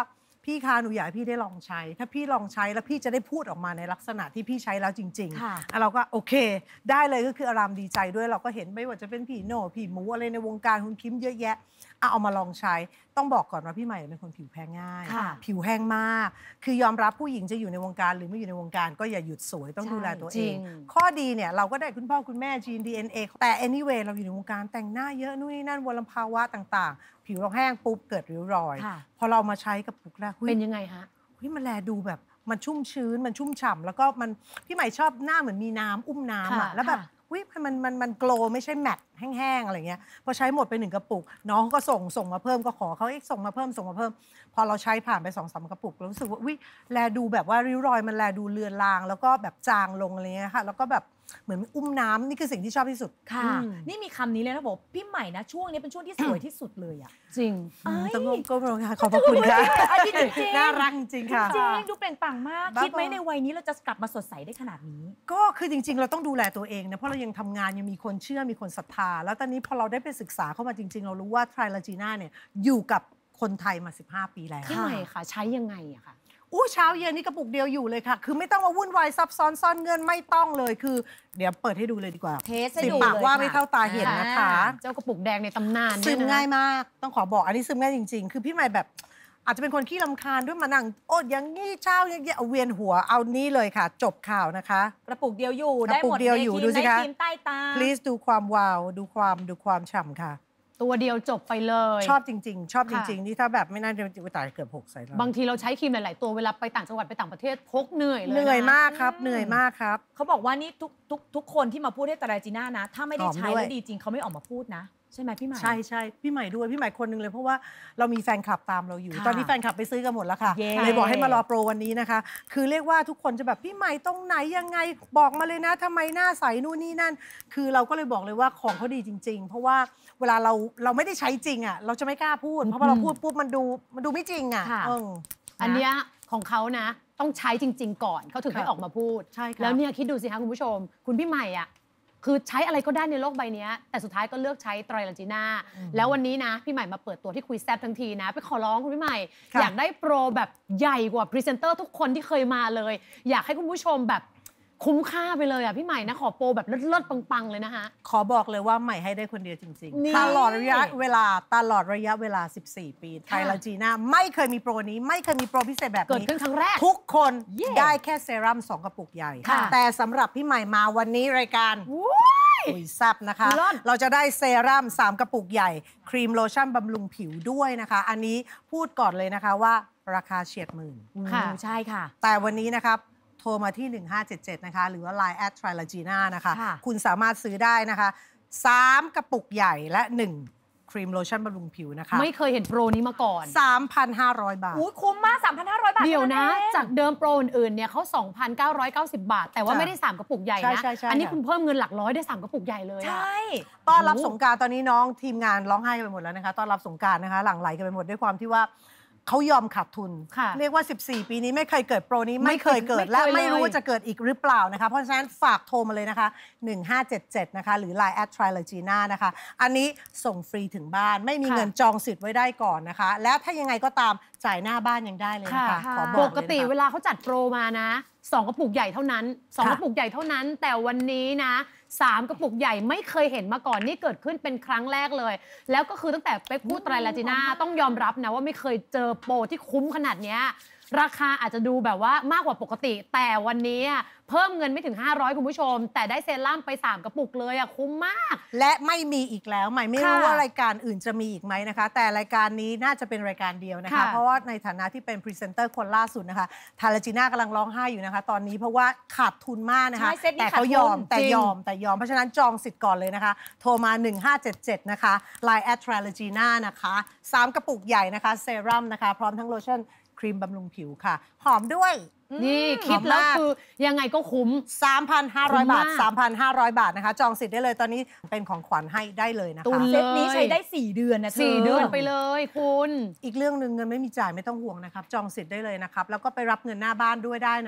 พี่คะหนูอยากให้พี่ได้ลองใช้ ถ้าพี่ลองใช้แล้วพี่จะได้พูดออกมาในลักษณะที่พี่ใช้แล้วจริงๆแล้วเราก็โอเคได้เลยก็คืออารามดีใจด้วยเราก็เห็นไม่ว่าจะเป็นพี่โน่พี่หมูอะไรในวงการคุณคิมเยอะแยะเอามาลองใช้ต้องบอกก่อนว่าพี่ใหม่เป็นคนผิวแพ้ง่ายผิวแห้งมากคือยอมรับผู้หญิงจะอยู่ในวงการหรือไม่อยู่ในวงการก็อย่าหยุดสวยต้องดูแลตัวเองข้อดีเนี่ยเราก็ได้คุณพ่อคุณแม่จีน ดี เอ็น เอ แต่ anyway เราอยู่ในวงการแต่งหน้าเยอะนู่นนี่นั่นวลภาวะต่างๆผิวเราแห้งปุ๊บเกิดริ้วรอยพอเรามาใช้กับปุกแรกเป็นยังไงฮะเฮ้ยมันแลดูแบบมันชุ่มชื้นมันชุ่มฉ่ำแล้วก็มันพี่ใหม่ชอบหน้าเหมือนมีน้ำอุ้มน้ำอ่ะแล้วแบบวิมันมันมันโกลไม่ใช่แมตต์แห้งๆอะไรเงี้ยพอใช้หมดไปหนึ่งกระปุกน้องก็ส่งส่งมาเพิ่มก็ขอเขาเอ็กส่งมาเพิ่มส่งมาเพิ่มพอเราใช้ผ่านไปสองสามกระปุกเรารู้สึกว่าวิแลดูแบบว่าริ้วรอยมันแลดูเลือนลางแล้วก็แบบจางลงอะไรเงี้ยค่ะแล้วก็แบบเหมือนอุ้มน้ำนี่คือสิ่งที่ชอบที่สุดค่ะนี่มีคำนี้เลยนะบอกพี่ใหม่นะช่วงนี้เป็นช่วงที่สวยที่สุดเลยอ่ะจริงต้องก้มลงค่ะขอบพระคุณค่ะจริงๆน่ารักจริงค่ะจริงดูเปล่งปลั่งมากคิดไหมในวัยนี้เราจะกลับมาสดใสได้ขนาดนี้ก็คือจริงๆเราต้องดูแลตัวเองนะเพราะเรายังทำงานยังมีคนเชื่อมีคนศรัทธาแล้วตอนนี้พอเราได้ไปศึกษาเข้ามาจริงๆเรารู้ว่าไทรลาจีน่าเนี่ยอยู่กับคนไทยมาสิบห้าปีแล้วพี่ใหม่ค่ะใช้ยังไงอะค่ะอู้เช้าเย็นนี่กระปุกเดียวอยู่เลยค่ะคือไม่ต้องมาวุ่นวายซับซ้อนซ่อนเงินไม่ต้องเลยคือเดี๋ยวเปิดให้ดูเลยดีกว่าเทสให้ดูเลยปากว่าไม่เท่าตาเห็นนะคะเจ้ากระปุกแดงในตำนานซึมง่ายมากต้องขอบอกอันนี้ซึมง่ายจริงๆคือพี่ใหม่แบบอาจจะเป็นคนขี้รำคาญด้วยมานั่งโอ้ยังงี้เช้ายังเอาเวียนหัวเอานี่เลยค่ะจบข่าวนะคะกระปุกเดียวอยู่ได้หมดเดียวอยู่ดูสิคะใต้ตา please ดูความวาวดูความดูความฉ่ำค่ะตัวเดียวจบไปเลยชอบจริงๆชอบจริงๆนี่ถ้าแบบไม่น่าจะตายเกือบหกใส่แล้วบางทีเราใช้ครีมหลายๆตัวเวลาไปต่างจังหวัดไปต่างประเทศพกเหนื่อยเลยเหนื่อยมากครับเหนื่อยมากครับเขาบอกว่านี่ทุกทุกทุกคนที่มาพูดให้ไทรลาจีน่านะถ้าไม่ได้ใช้แล้วดีจริงเขาไม่ออกมาพูดนะใช่ไหมพี่ใหม่ใช่ใช่พี่ใหม่ด้วยพี่ใหม่คนนึงเลยเพราะว่าเรามีแฟนคลับตามเราอยู่ตอนนี้แฟนคลับไปซื้อกันหมดแล้วค่ะเลยบอกให้มารอโปรวันนี้นะคะคือเรียกว่าทุกคนจะแบบพี่ใหม่ตรงไหนยังไงบอกมาเลยนะทำไมหน้าใสนู่นนี่นั่นคือเราก็เลยบอกเลยว่าของเขาดีจริงๆเพราะว่าเวลาเราเราไม่ได้ใช้จริงอ่ะเราจะไม่กล้าพูดเพราะพอเราพูดปุ๊บมันดูมันดูไม่จริงอ่ะอันเนี้ยของเขานะต้องใช้จริงๆก่อนเขาถึงให้ออกมาพูดแล้วเนี่ยคิดดูสิคะคุณผู้ชมคุณพี่ใหม่อ่ะคือใช้อะไรก็ได้ในโลกใบนี้แต่สุดท้ายก็เลือกใช้ไตรลาจีน่าแล้ววันนี้นะพี่ใหม่มาเปิดตัวที่คุยแซบทั้งทีนะไปขอร้องคุณพี่ใหม่อยากได้โปรแบบใหญ่กว่าพรีเซนเตอร์ทุกคนที่เคยมาเลยอยากให้คุณผู้ชมแบบคุ้มค่าไปเลยอ่ะพี่ใหม่นะขอโปรแบบเลิศๆปังๆเลยนะคะขอบอกเลยว่าใหม่ให้ได้คนเดียวจริงๆตลอดระยะเวลาตลอดระยะเวลาสิบสี่ปีไทรลาจีน่าไม่เคยมีโปรนี้ไม่เคยมีโปรพิเศษแบบนี้เกิดขึ้นครั้งแรกทุกคนได้แค่เซรั่มสองกระปุกใหญ่แต่สำหรับพี่ใหม่มาวันนี้รายการคุยแซ่บนะคะเราจะได้เซรั่มสามกระปุกใหญ่ครีมโลชั่นบำรุงผิวด้วยนะคะอันนี้พูดก่อนเลยนะคะว่าราคาเฉียดหมื่นค่ะใช่ค่ะแต่วันนี้นะครับโทรมาที่หนึ่งห้าเจ็ดเจ็ดนะคะหรือว่า ไลน์ แอท ไทรลาจีน่า นะคะคุณสามารถซื้อได้นะคะสามกระปุกใหญ่และหนึ่งครีมโลชั่นบำรุงผิวนะคะไม่เคยเห็นโปรนี้มาก่อนสามพันห้าร้อย บาทอู้คุ้มมาก สามพันห้าร้อย บาทเดี๋ยวนะจากเดิมโปรอื่นๆเนี่ยเขา สองพันเก้าร้อยเก้าสิบ บาทแต่ว่าไม่ได้สามกระปุกใหญ่นะอันนี้คุณเพิ่มเงินหลักร้อยได้สามกระปุกใหญ่เลยใช่ต้อนรับสงกรานต์ตอนนี้น้องทีมงานร้องไห้กันไปหมดแล้วนะคะต้อนรับสงกรานต์นะคะหลั่งไหลกันไปหมดด้วยความที่ว่าเขายอมขาดทุนเรียกว่าสิบสี่ปีนี้ไม่เคยเกิดโปรนี้ไม่เคยเกิดและไม่รู้จะเกิดอีกหรือเปล่านะคะเพราะฉะนั้นฝากโทรมาเลยนะคะหนึ่งห้าเจ็ดเจ็ดนะคะหรือ ไลน์ แอท ไทรลาจีน่า นะคะอันนี้ส่งฟรีถึงบ้านไม่มีเงินจองสิทธิ์ไว้ได้ก่อนนะคะแล้วถ้ายังไงก็ตามจ่ายหน้าบ้านยังได้เลยนะคะขอบอกเลยนะคะปกติเวลาเขาจัดโปรมานะสองกระปุกใหญ่เท่านั้นสองกระปุกใหญ่เท่านั้นแต่วันนี้นะสามกระปุกใหญ่ไม่เคยเห็นมาก่อนนี่เกิดขึ้นเป็นครั้งแรกเลยแล้วก็คือตั้งแต่เป๊กพูดไตรลาจีน่าต้องยอมรับนะว่าไม่เคยเจอโปรที่คุ้มขนาดนี้ราคาอาจจะดูแบบว่ามากกว่าปกติแต่วันนี้เพิ่มเงินไม่ถึงห้าร้อยคุณผู้ชมแต่ได้เซรั่มไปสามกระปุกเลยอ่ะคุ้มมากและไม่มีอีกแล้วใหม่ไม่รู้ว่ารายการอื่นจะมีอีกไหมนะคะแต่รายการนี้น่าจะเป็นรายการเดียวนะคะเพราะว่าในฐานะที่เป็นพรีเซนเตอร์คนล่าสุดนะคะไทรลาจีน่ากำลังร้องไห้อยู่นะคะตอนนี้เพราะว่าขาดทุนมากนะคะแต่เขายอมแต่ยอมแต่ยอมเพราะฉะนั้นจองสิทธิ์ก่อนเลยนะคะโทรมาหนึ่งห้าเจ็ดเจ็ดนะคะ ไลน์ แอท ไทรลาจีน่า นะคะสามกระปุกใหญ่นะคะเซรั่มนะคะพร้อมทั้งโลชั่นครีมบำรุงผิวค่ะหอมด้วยนี่คิดแล้วคือยังไงก็คุ้มสามพันห้าร้อย บาท สามพันห้าร้อย บาทนะคะจองสิทธิ์ได้เลยตอนนี้เป็นของขวัญให้ได้เลยนะคะเซตนี้ใช้ได้สี่เดือนนะสี่เดือนไปเลยคุณอีกเรื่องหนึ่งเงินไม่มีจ่ายไม่ต้องห่วงนะครับจองสิทธิ์ได้เลยนะครับแล้วก็ไปรับเงินหน้าบ้านด้วยได้นะคะ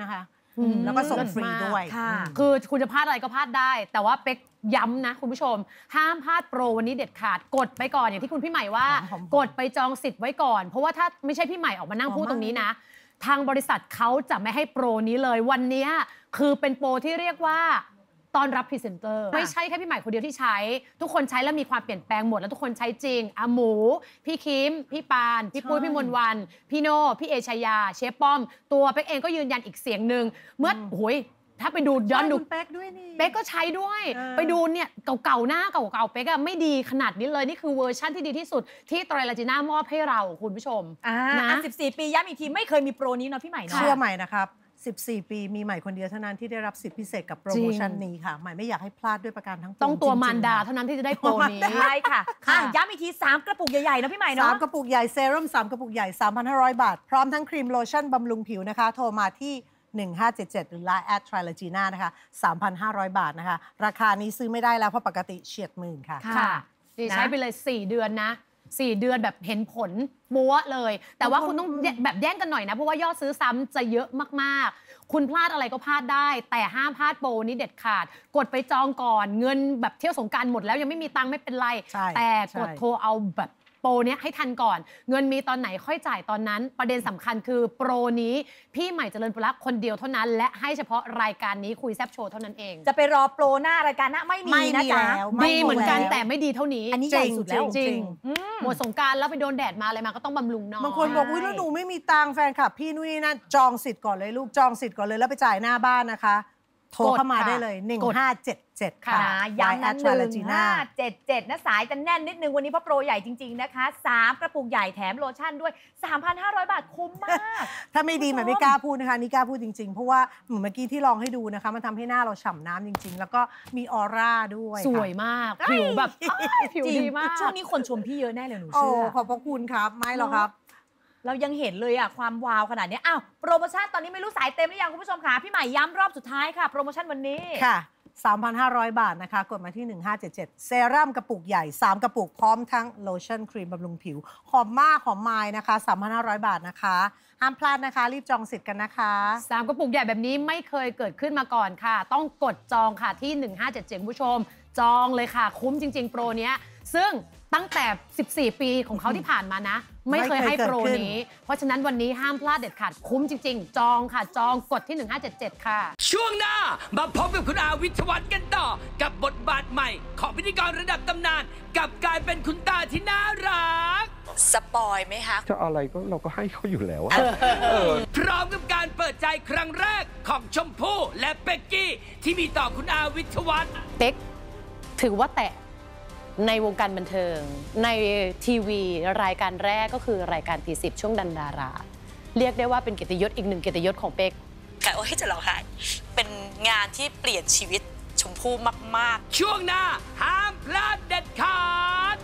แล้วก็ส่งฟรีด้วยคือคุณจะพลาดอะไรก็พลาดได้ แต่ว่าเป๊กย้ำนะคุณผู้ชมห้ามพลาดโปรวันนี้เด็ดขาดกดไปก่อนอย่างที่คุณพี่ใหม่ว่ากดไปจองสิทธิ์ไว้ก่อนเพราะว่าถ้าไม่ใช่พี่ใหม่ออกมานั่งพูดตรงนี้นะทางบริษัทเขาจะไม่ให้โปรนี้เลยวันนี้คือเป็นโปรที่เรียกว่าตอนรับพรีเซนเตอร์ไม่ใช่แค่พี่ใหม่คนเดียวที่ใช้ทุกคนใช้แล้วมีความเปลี่ยนแปลงหมดแล้วทุกคนใช้จริงอาหมูพี่คิมพี่ปานพี่ปุ้ยพี่มนวันพี่โน่พี่เอชยาเชฟป้อมตัวเป๊กเองก็ยืนยันอีกเสียงหนึ่งเมื่อโอ้ยถ้าไปดูย้อนดูเป๊กด้วยนี่เป๊กก็ใช้ด้วยไปดูเนี่ยเก่าๆหน้าเก่าๆเป๊กอะไม่ดีขนาดนี้เลยนี่คือเวอร์ชั่นที่ดีที่สุดที่ไตรลาจีน่ามอบให้เราคุณผู้ชมนะสิบสี่ปีย้ำอีกทีไม่เคยมีโปรนี้เนาะพี่ใหม่เนาะเชื่อใหม่นะครับสิบสี่ปีมีใหม่คนเดียวเท่านั้นที่ได้รับสิทธิพิเศษกับโปรโมชั่นนี้ค่ะใหม่ไม่อยากให้พลาดด้วยประการทั้งปวงต้องตัวมารดาเท่านั้นที่จะได้โปรนี้ใช่ค่ะย้ำอีกทีสามกระปุกใหญ่ๆนะพี่ใหม่เนาะสามกระปุกใหญ่เซรั่มสามกระปุกใหญ่ สามพันห้าร้อย บาทพร้อมทั้งครีมโลชั่นบำรุงผิวนะคะโทรมาที่หนึ่งห้าเจ็ดเจ็ดหรือ ไลน์ แอท ไทรลาจีน่า นะคะ สามพันห้าร้อย บาทนะคะราคานี้ซื้อไม่ได้แล้วเพราะปกติเฉียดหมื่นค่ะค่ะใช้ไปเลยสี่เดือนนะสี่เดือนแบบเห็นผลมัวเลยแต่ว่าคุณต้องแบบแย่งกันหน่อยนะเพราะว่ายอดซื้อซ้ำจะเยอะมากๆคุณพลาดอะไรก็พลาดได้แต่ห้ามพลาดโปรนี้เด็ดขาดกดไปจองก่อนเงินแบบเที่ยวสงกรานต์หมดแล้วยังไม่มีตังค์ไม่เป็นไรแต่กดโทรเอาแบบโปรนี้ให้ทันก่อนเงินมีตอนไหนค่อยจ่ายตอนนั้นประเด็นสำคัญคือโปรนี้พี่ใหม่เจริญปุระคนเดียวเท่านั้นและให้เฉพาะรายการนี้คุยแซบโชว์เท่านั้นเองจะไปรอโปรหน้ารายการหน้าไม่มีนะจ๊ะดีเหมือนกันแต่ไม่ดีเท่านี้อันนี้ใหญ่สุดแล้วจริงหมดสงกรานต์แล้วไปโดนแดดมาอะไรมาก็ต้องบำรุงเนาะบางคนบอกอุ้ยแล้วหนูไม่มีตังค์แฟนคลับพี่นุ้ยนั่นจองสิทธิ์ก่อนเลยลูกจองสิทธิ์ก่อนเลยแล้วไปจ่ายหน้าบ้านนะคะโทรเข้ามาได้เลยหนึ่งห้าเจ็ดเจ็ดค่ะย้ำนะหนึ่งห้าเจ็ดเจ็ดนะสายจะแน่นนิดนึงวันนี้เพราะโปรใหญ่จริงๆนะคะสามกระปุกใหญ่แถมโลชั่นด้วย สามพันห้าร้อย บาทคุ้มมากถ้าไม่ดีมันไม่กล้าพูดนะคะนี่กล้าพูดจริงๆเพราะว่าเหมือนเมื่อกี้ที่ลองให้ดูนะคะมันทำให้หน้าเราฉ่ำน้ำจริงๆแล้วก็มีออร่าด้วยสวยมากผิวแบบผิวดีมากช่วงนี้คนชมพี่เยอะแน่เลยหนูเชื่อขอบพระคุณครับไม่หรอกครับเรายังเห็นเลยอะความว้าวขนาดนี้อ้าวโปรโมชั่นตอนนี้ไม่รู้สายเต็มหรือยังคุณผู้ชมคะพี่ใหม่ย้ำรอบสุดท้ายค่ะโปรโมชั่นวันนี้ค่ะ สามพันห้าร้อย บาทนะคะกดมาที่หนึ่งห้าเจ็ดเจ็ดเซรั่มกระปุกใหญ่สามกระปุกพร้อมทั้งโลชั่นครีมบำรุงผิวหอมมากหอมไม้นะคะ สามพันห้าร้อย บาทนะคะห้ามพลาดนะคะรีบจองสิทธิ์กันนะคะสามกระปุกใหญ่แบบนี้ไม่เคยเกิดขึ้นมาก่อนค่ะต้องกดจองค่ะที่หนึ่งห้าเจ็ดเจ็ดคุณผู้ชมจองเลยค่ะคุ้มจริงๆโปรเนี้ยซึ่งตั้งแต่สิบสี่ปีของเขาที่ผ่านมานะไม่เคยให้โปรนี้เพราะฉะนั้นวันนี้ห้ามพลาดเด็ดขาดคุ้มจริงๆจองค่ะจองกดที่หนึ่งห้าเจ็ดเจ็ดค่ะช่วงหน้ามาพบกับคุณอาวิทยวัฒน์กันต่อกับบทบาทใหม่ของพิธีกรระดับตำนานกับการเป็นคุณตาที่น่ารักสปอยไหมคะจะอะไรก็เราก็ให้เขาอยู่แล้วพร้อมกับการเปิดใจครั้งแรกของชมพู่และเป็กกี้ที่มีต่อคุณอาวิทยวัฒน์เป็กถือว่าแตะในวงการบันเทิงในทีวีรายการแรกก็คือรายการตีสิบช่วงดันดาราเรียกได้ว่าเป็นเกียรติยศอีกหนึ่งเกียรติยศของเป็กค่ะโอ้ยจะร้องไห้เป็นงานที่เปลี่ยนชีวิตชมพู่มากๆช่วงหน้าห้ามพลาดเด็ดขาด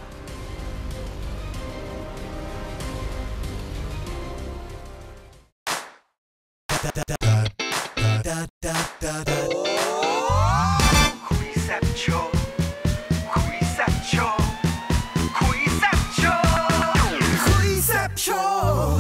คุยแซ่บโชว์คุยแซ่บโชว์คุยแซ่บโชว์คุยแซ่บโชว์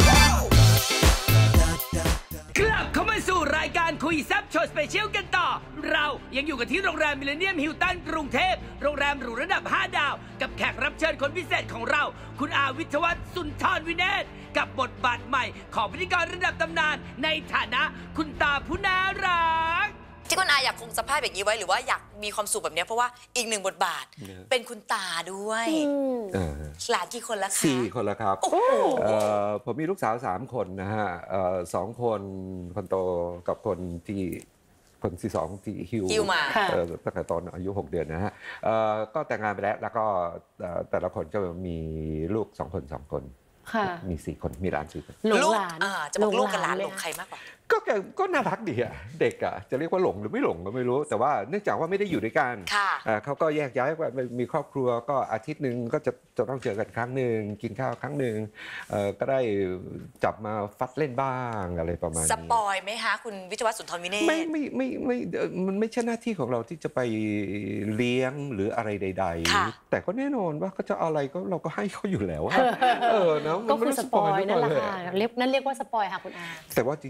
กลับเข้ามาสู่รายการคุยแซ่บโชว์สเปเชียลกันต่อเรายังอยู่กันที่โรงแรมมิลเลนเนียมฮิลตันกรุงเทพโรงแรมหรูระดับห้าดาวกับแขกรับเชิญคนพิเศษของเราคุณอาวิทยวัฒน์สุนทรวิเนศกับบทบาทใหม่ของพิธีกรระดับตำนานในฐานะคุณตาผู้น่ารักที่คุณอาอยากคงสภาพแบบนี้ไว้หรือว่าอยากมีความสุขแบบนี้เพราะว่าอีกหนึ่งบทบาทเป็นคุณตาด้วยหลานกี่คนแล้วคะสี่คนแล้วครับผมมีลูกสาวสามคนนะฮะสองคนคนโตกับคนที่คนที่สองที่ฮิวมาตั้งแต่ตอนอายุหกเดือนนะฮะก็แต่งงานไปแล้วแล้วก็แต่ละคนก็มีลูกสองคนสองคนมีสี่คนมีหลานสี่คนลูกจะบอกลูกกับหลานหลงใครมากกว่าก็ก็น่ารักดีอะเด็กอะจะเรียกว่าหลงหรือไม่หลงก็ไม่รู้แต่ว่าเนื่องจากว่าไม่ได้อยู่ด้วยกันเขาก็แยกย้ายว่ามีครอบครัวก็อาทิตย์หนึ่งก็จะจะต้องเจอกันครั้งหนึ่งกินข้าวครั้งหนึ่งก็ได้จับมาฟัดเล่นบ้างอะไรประมาณนี้สปอยไหมคะคุณวิทยวัฒน์สุนทรวิเนศไม่ไม่ไม่ไม่มันไม่ใช่หน้าที่ของเราที่จะไปเลี้ยงหรืออะไรใดๆแต่ก็แน่นอนว่าเขาจะอะไรก็เราก็ให้เขาอยู่แล้วเออนะก็คือสปอยนั่นแหละค่ะเรียกนั่นเรียกว่าสปอยค่ะคุณอาแต่ว่าจริงๆแล้ว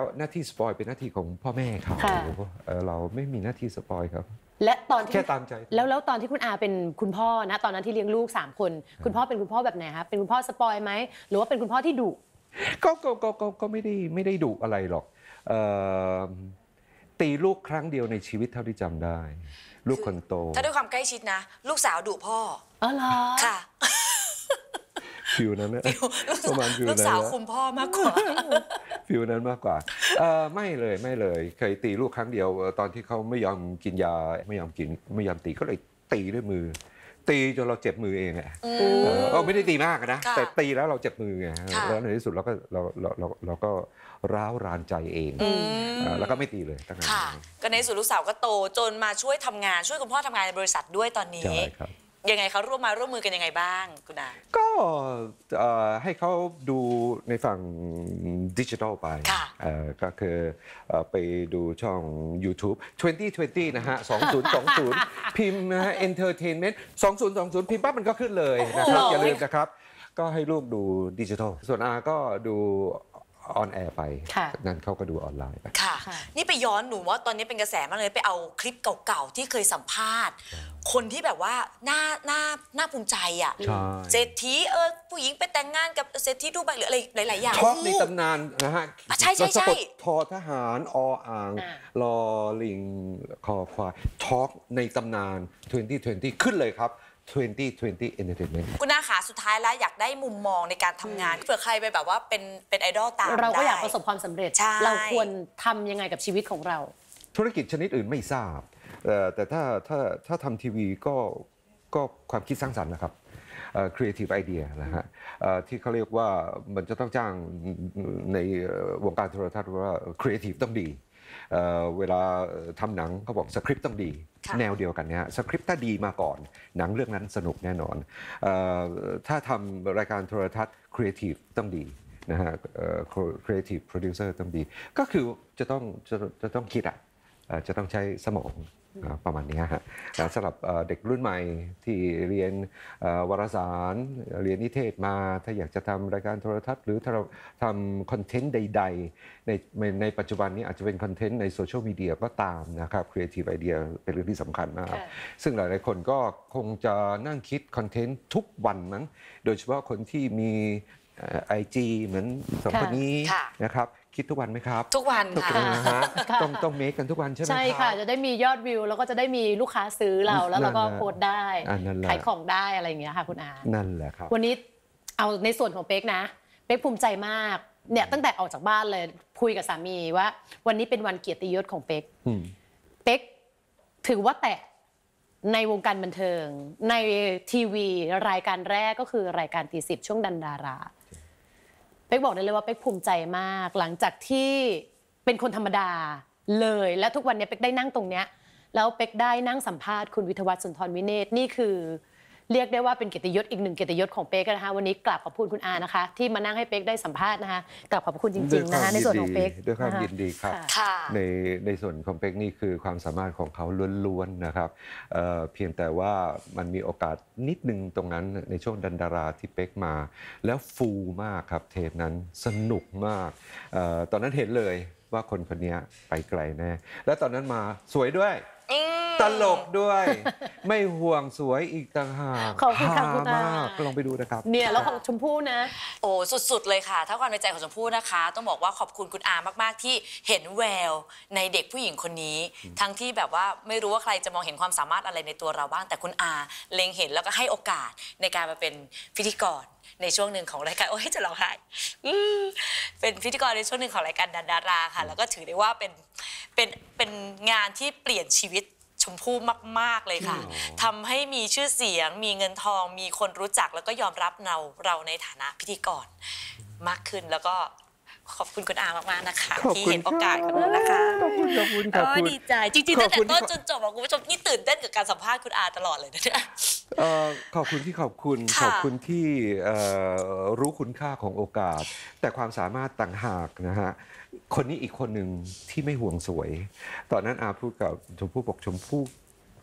หน้าที่สปอยเป็นหน้าที่ของพ่อแม่เขาค่ะเอ่อเราไม่มีหน้าที่สปอยครับและตอนที่แค่ตามใจแล้วแล้วตอนที่คุณอาเป็นคุณพ่อนะตอนนั้นที่เลี้ยงลูกสามคน คุณพ่อเป็นคุณพ่อแบบไหนคะเป็นคุณพ่อสปอยไหมหรือว่าเป็นคุณพ่อที่ดุก็ก็ก็ก็ก็ไม่ได้ไม่ได้ดุอะไรหรอกเอ่อตีลูกครั้งเดียวในชีวิตเท่าที่จำได้ ลูกคนโตถ้าด้วยความใกล้ชิดนะ ลูกสาวดุพ่ออ๋อเหรอค่ะฟิวนั้นนะประมาณฟิวลูกนั้นสาวนะคุมพ่อมากกว่าฟิวนั้นมากกว่าเอ่อไม่เลยไม่เลยเคยตีลูกครั้งเดียวเอ่อตอนที่เขาไม่ยอมกินยาไม่ยอมกินไม่ยอมตีก็เลยตีด้วยมือ ตีจนเราเจ็บมือเองอะเออเออไม่ได้ตีมากนะค่ะแต่ตีแล้วเราเจ็บมือไงค่ะแล้วในที่สุดเราก็เราเราเราเราก็ร้าวรานใจเองอืมเออแล้วก็ไม่ตีเลยตั้งแต่ค่ะ ก็ในสุดลูกสาวก็โตจนมาช่วยทำงานช่วยคุณพ่อทำงานในบริษัทด้วยตอนนี้ใช่ครับยังไงเขาร่วมมาร่วมมือกันยังไงบ้างคุณอาก็เอ่อให้เขาดูในฝั่งดิจิทัลไปค่ะเอ่อก็คือเอ่อไปดูช่อง YouTube ยี่สิบ ยี่สิบ นะฮะ สองพันยี่สิบ พิมพ์นะฮะ Entertainment สองพันยี่สิบ พิมพ์ปั๊บมันก็ขึ้นเลยนะครับ อย่าลืมนะครับ ก็ให้ลูกดูดิจิทัล ส่วนอาก็ดูออนแอร์ไปค่ะนั่นเขาก็ดูออนไลน์ไปค่ะ นี่ไปย้อนหนูว่าตอนนี้เป็นกระแสมากเลยไปเอาคลิปเก่าๆที่เคยสัมภาษณ์ คนที่แบบว่าน่าน่าน่าภูมิใจอ่ะใช่เศรษฐีเออผู้หญิงไปแต่งงานกับเศรษฐีดูไบหรืออะไรหลายๆอย่างช็อกในตำนานนะฮะอ่ะใช่ใช่ใช่สะกดทอทหารออ่าง ลอลิงคอควายช็อกในตำนานยี่สิบ ยี่สิบ ขึ้นเลยครับยี่สิบ ยี่สิบ Entertainment คุณอาขาสุดท้ายแล้วอยากได้มุมมองในการทำงานเผื่อใครไปแบบว่าเป็นเป็นไอดอลตามเราก็อยากได้ประสบความสำเร็จใช่เราควรทำยังไงกับชีวิตของเราธุรกิจชนิดอื่นไม่ทราบเอ่อแต่ถ้าถ้าถ้าทำทีวีก็ก็ความคิดสร้างสรรค์นะครับเอ่อ creative idea นะฮะเอ่อที่เขาเรียกว่ามันจะต้องจ้างในวงการโทรทัศน์ว่า creative ต้องดีเอ่อเวลาทำหนังเขาบอกสคริปต์ต้องดี แนวเดียวกันเนี่ยสคริปต์ถ้าดีมาก่อน หนังเรื่องนั้นสนุกแน่นอนเอ่อถ้าทำรายการโทรทัศน์ creative ต้องดีนะฮะเอ่อ creative producer ต้องดี ก็คือจะต้องจะจะต้องคิดอะเอ่อจะต้องใช้สมองอ่าประมาณนี้ฮะสำหรับเอ่อเด็กรุ่นใหม่ที่เรียนเอ่อวารสารเรียนนิเทศมา ถ้าอยากจะทำรายการโทรทัศน์ หรือถ้าเราทำคอนเทนต์ใดๆในในในปัจจุบันนี้อาจจะเป็นคอนเทนต์ในโซเชียลมีเดียก็ตามนะครับ Creative Idea เป็นเรื่องที่สำคัญมาก ซึ่งหลายๆคนก็คงจะนั่งคิดคอนเทนต์ทุกวันมั้งโดยเฉพาะคนที่มีไอจีเหมือนสองคนนี้ค่ะนะครับคิดทุกวันไหมครับทุกวันทุกค่ะวันนะฮะต้องต้องเมคกันทุกวันใช่ไหมใช่คค่ะรับจะได้มียอดวิว แล้วก็จะได้มีลูกค้าซื้อเราแล้วเราก็นั่นแหละโพสต์ได้อ่านั่นแหละขายของได้อะไรอย่างเงี้ยค่ะคุณอานั่นแหละครับวันนี้เอาในส่วนของเป๊กนะเป๊กภูมิใจมากเนี่ยตั้งแต่ออกจากบ้านเลยคุยกับสามีว่า วันนี้เป็นวันเกียรติยศของเป๊กอืมเป๊กถือว่าแตะในวงการบันเทิง ในทีวีรายการแรกก็คือรายการตีสิบช่วงดันดาราเป๊กบอกได้เลยว่าเป๊กภูมิใจมาก หลังจากที่เป็นคนธรรมดาเลยและทุกวันนี้เป๊กได้นั่งตรงเนี้ยแล้วเป๊กได้นั่งสัมภาษณ์คุณวิทยวัฒน์สุนทรวิเนศนี่คือเรียกได้ว่าเป็นเกียรติยศอีกหนึ่งเกียรติยศของเป๊กนะคะวันนี้กราบขอบคุณคุณอานะคะที่มานั่งให้เป๊กได้สัมภาษณ์นะคะกราบขอบคุณจริงๆนะคะในส่วนของเป๊กด้วยความนะคะยินดีครับค่ะในในส่วนของเป็กนี่คือความสามารถของเขาล้วนๆนะครับเอ่อเพียงแต่ว่ามันมีโอกาสนิดนึงตรงนั้นในช่วงดันดาราที่เป็กมา แล้วฟูมากครับเทปนั้นสนุกมากเอ่อตอนนั้นเห็นเลยว่าคนคนนี้ไปไกลแน่และตอนนั้นมาสวยด้วยตลกด้วย ไม่ห่วงสวยอีกต่างหากขอบคุณค่ะคุณอาฮามากลองไปดูนะครับเนี่ยแล้วของชมพู่นะโอ้สุดๆเลยค่ะ ถ้าความในใจของชมพู่นะคะ ต้องบอกว่าขอบคุณคุณอามากๆที่เห็นแววในเด็กผู้หญิงคนนี้ ทั้งที่แบบว่าไม่รู้ว่าใครจะมองเห็นความสามารถอะไรในตัวเราบ้างแต่คุณอาเล็งเห็นแล้วก็ให้โอกาสในการมาเป็นพิธีกรในช่วงหนึ่งของรายการโอ้ยจะร้องไห้อื้อเป็นพิธีกรในช่วงหนึ่งของรายการดันดาราค่ะ แล้วก็ถือได้ว่าเป็นเป็นเป็นงานที่เปลี่ยนชีวิตชมพู่มากๆเลยค่ะทำให้มีชื่อเสียงมีเงินทองมีคนรู้จักแล้วก็ยอมรับเราเราในฐานะพิธีกรมากขึ้นแล้วก็ขอบคุณคุณอามากๆนะคะขอบที่คุณเห็นโอกาสของหนูนะคะขอบคุณขอบคุณขอบคุณโยดีใจจริงๆตั้งแต่ขอบคุณต้นจนจบอะคุณผู้ชมนี่ตื่นเต้นกับการสัมภาษณ์คุณอาตลอดเลยนะเนี่ยเอ่อขอบคุณที่ขอบคุณค่ะขอบคุณที่เอ่อรู้คุณค่าของโอกาส แต่ความสามารถต่างหากนะฮะคนนี้อีกคนหนึ่งที่ไม่ห่วงสวย ตอนนั้นอาพูดกับชมพู่บอกชมพู่ไป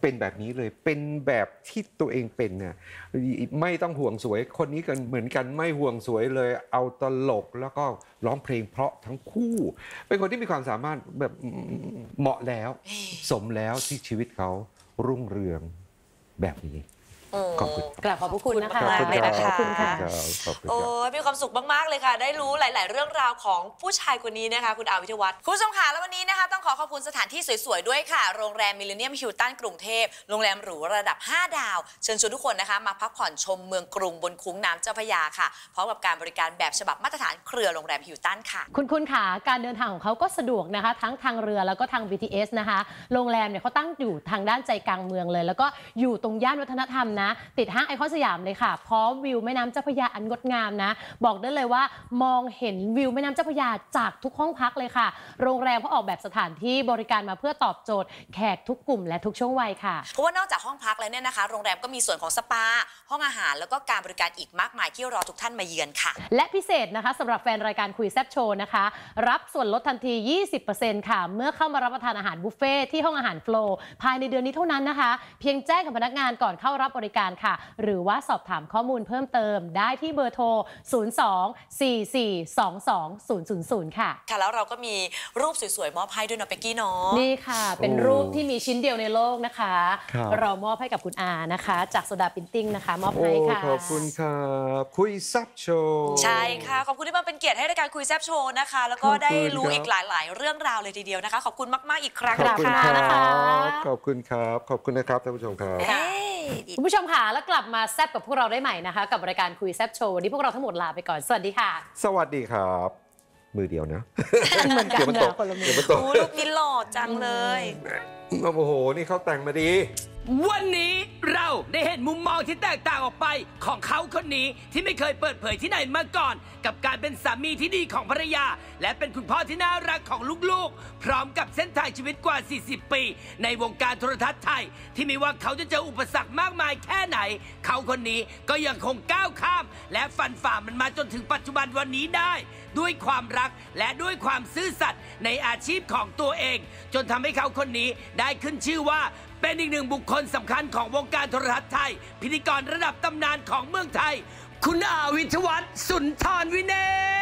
เป็นแบบนี้เลยเป็นแบบที่ตัวเองเป็นเนี่ยไม่ต้องห่วงสวยคนนี้กันเหมือนกันไม่ห่วงสวยเลยเอาตลกแล้วก็ร้องเพลงเพราะทั้งคู่เป็นคนที่มีความสามารถแบบเหมาะแล้วสมแล้วที่ชีวิตเขารุ่งเรืองแบบนี้ขอบคุณกราบขอบพระคุณนะคะขอบคุณเลยนะคะขอบคุณค่ะโอ้ยมีความสุขมากๆเลยค่ะได้รู้หลายๆเรื่องราวของผู้ชายคนนี้นะคะคุณอาวิทยวัฒน์คุณผู้ชมค่ะแล้ววันนี้นะคะต้องขอขอบคุณสถานที่สวยๆด้วยค่ะโรงแรมมิลเลนเนียมฮิลตันกรุงเทพโรงแรมหรูระดับห้าดาวเชิญชวนทุกคนนะคะมาพักผ่อนชมเมืองกรุงบนคุ้งน้ำเจ้าพระยาค่ะพร้อมกับการบริการแบบฉบับมาตรฐานเครือโรงแรมฮิลตันค่ะคุณคุณค่ะการเดินทางของเขาก็สะดวกนะคะทั้งทางเรือแล้วก็ทาง บี ที เอส นะคะโรงแรมเนี่ยเขาตั้งอยู่ทางด้านใจกลางเมืองเลยแล้วก็อยู่ตรงย่านวัฒนธรรมนะติดห้างไอคอนสยามเลยค่ะพร้อมวิวแม่น้ำเจ้าพระยาอันงดงามนะบอกได้เลยว่ามองเห็นวิวแม่น้ำเจ้าพระยาจากทุกห้องพักเลยค่ะโรงแรมเขาออกแบบสถานที่บริการมาเพื่อตอบโจทย์แขกทุกกลุ่มและทุกช่วงวัยค่ะเพราะว่านอกจากห้องพักแล้วเนี่ยนะคะโรงแรมก็มีส่วนของสปาห้องอาหารแล้วก็การบริการอีกมากมายที่รอทุกท่านมาเยือนค่ะและพิเศษนะคะสำหรับแฟนรายการคุยแซ่บโชว์นะคะรับส่วนลดทันที ยี่สิบเปอร์เซ็นต์ ค่ะเมื่อเข้ามารับประทานอาหารบุฟเฟ่ที่ห้องอาหารโฟลว์ภายในเดือนนี้เท่านั้นนะคะเพียงแจ้งกับพนักงานก่อนเข้ารับบริการค่ะหรือว่าสอบถามข้อมูลเพิ่มเติมได้ที่เบอร์โทร ศูนย์ สอง สี่ สี่ สอง สอง ศูนย์ ศูนย์ ศูนย์ ค่ะค่ะแล้วเราก็มีรูปสวยๆมอบให้ด้วยนะเป็กกี้เนาะนี่ค่ะเป็นรูปที่มีชิ้นเดียวในโลกนะคะเรามอบให้กับคุณอานะคะจากโซดาพิมพ์ติ้งนะคะมอบให้ค่ะขอบคุณครับคุยแซ่บโชว์ใช่ค่ะขอบคุณที่มาเป็นเกียรติให้รายการคุยแซ่บโชว์นะคะแล้วก็ได้รู้อีกหลายๆเรื่องราวเลยทีเดียวนะคะขอบคุณมากๆอีกครั้งขอบคุณครับขอบคุณครับขอบคุณนะครับท่านผู้ชมครับคุณผู้ชมค่ะแล้วกลับมาแซ่บกับพวกเราได้ใหม่นะคะกับรายการคุยแซ่บโชว์วันนี้พวกเราทั้งหมดลาไปก่อนสวัสดีค่ะสวัสดีครับมือเดียวนะเหมือนกันนะคนละมือโอ้ลูกนี้หล่อจังเลยโอ้โหนี่เขาแต่งมาดีวันนี้เราได้เห็นมุมมองที่แตกต่างออกไปของเขาคนนี้ที่ไม่เคยเปิดเผยที่ไหนมาก่อนกับการเป็นสามีที่ดีของภรรยาและเป็นคุณพ่อที่น่ารักของลูกๆพร้อมกับเส้นทางชีวิตกว่าสี่สิบปีในวงการโทรทัศน์ไทยที่ไม่ว่าเขาจะเจออุปสรรคมากมายแค่ไหนเขาคนนี้ก็ยังคงก้าวข้ามและฟันฝ่ามันมาจนถึงปัจจุบันวันนี้ได้ด้วยความรักและด้วยความซื่อสัตย์ในอาชีพของตัวเองจนทำให้เขาคนนี้ได้ขึ้นชื่อว่าเป็นอีกหนึ่งบุคคลสำคัญของวงการโทรทัศน์ไทยพิธีกรระดับตำนานของเมืองไทยคุณอาวิทยวัฒน์สุนทรวิเนศ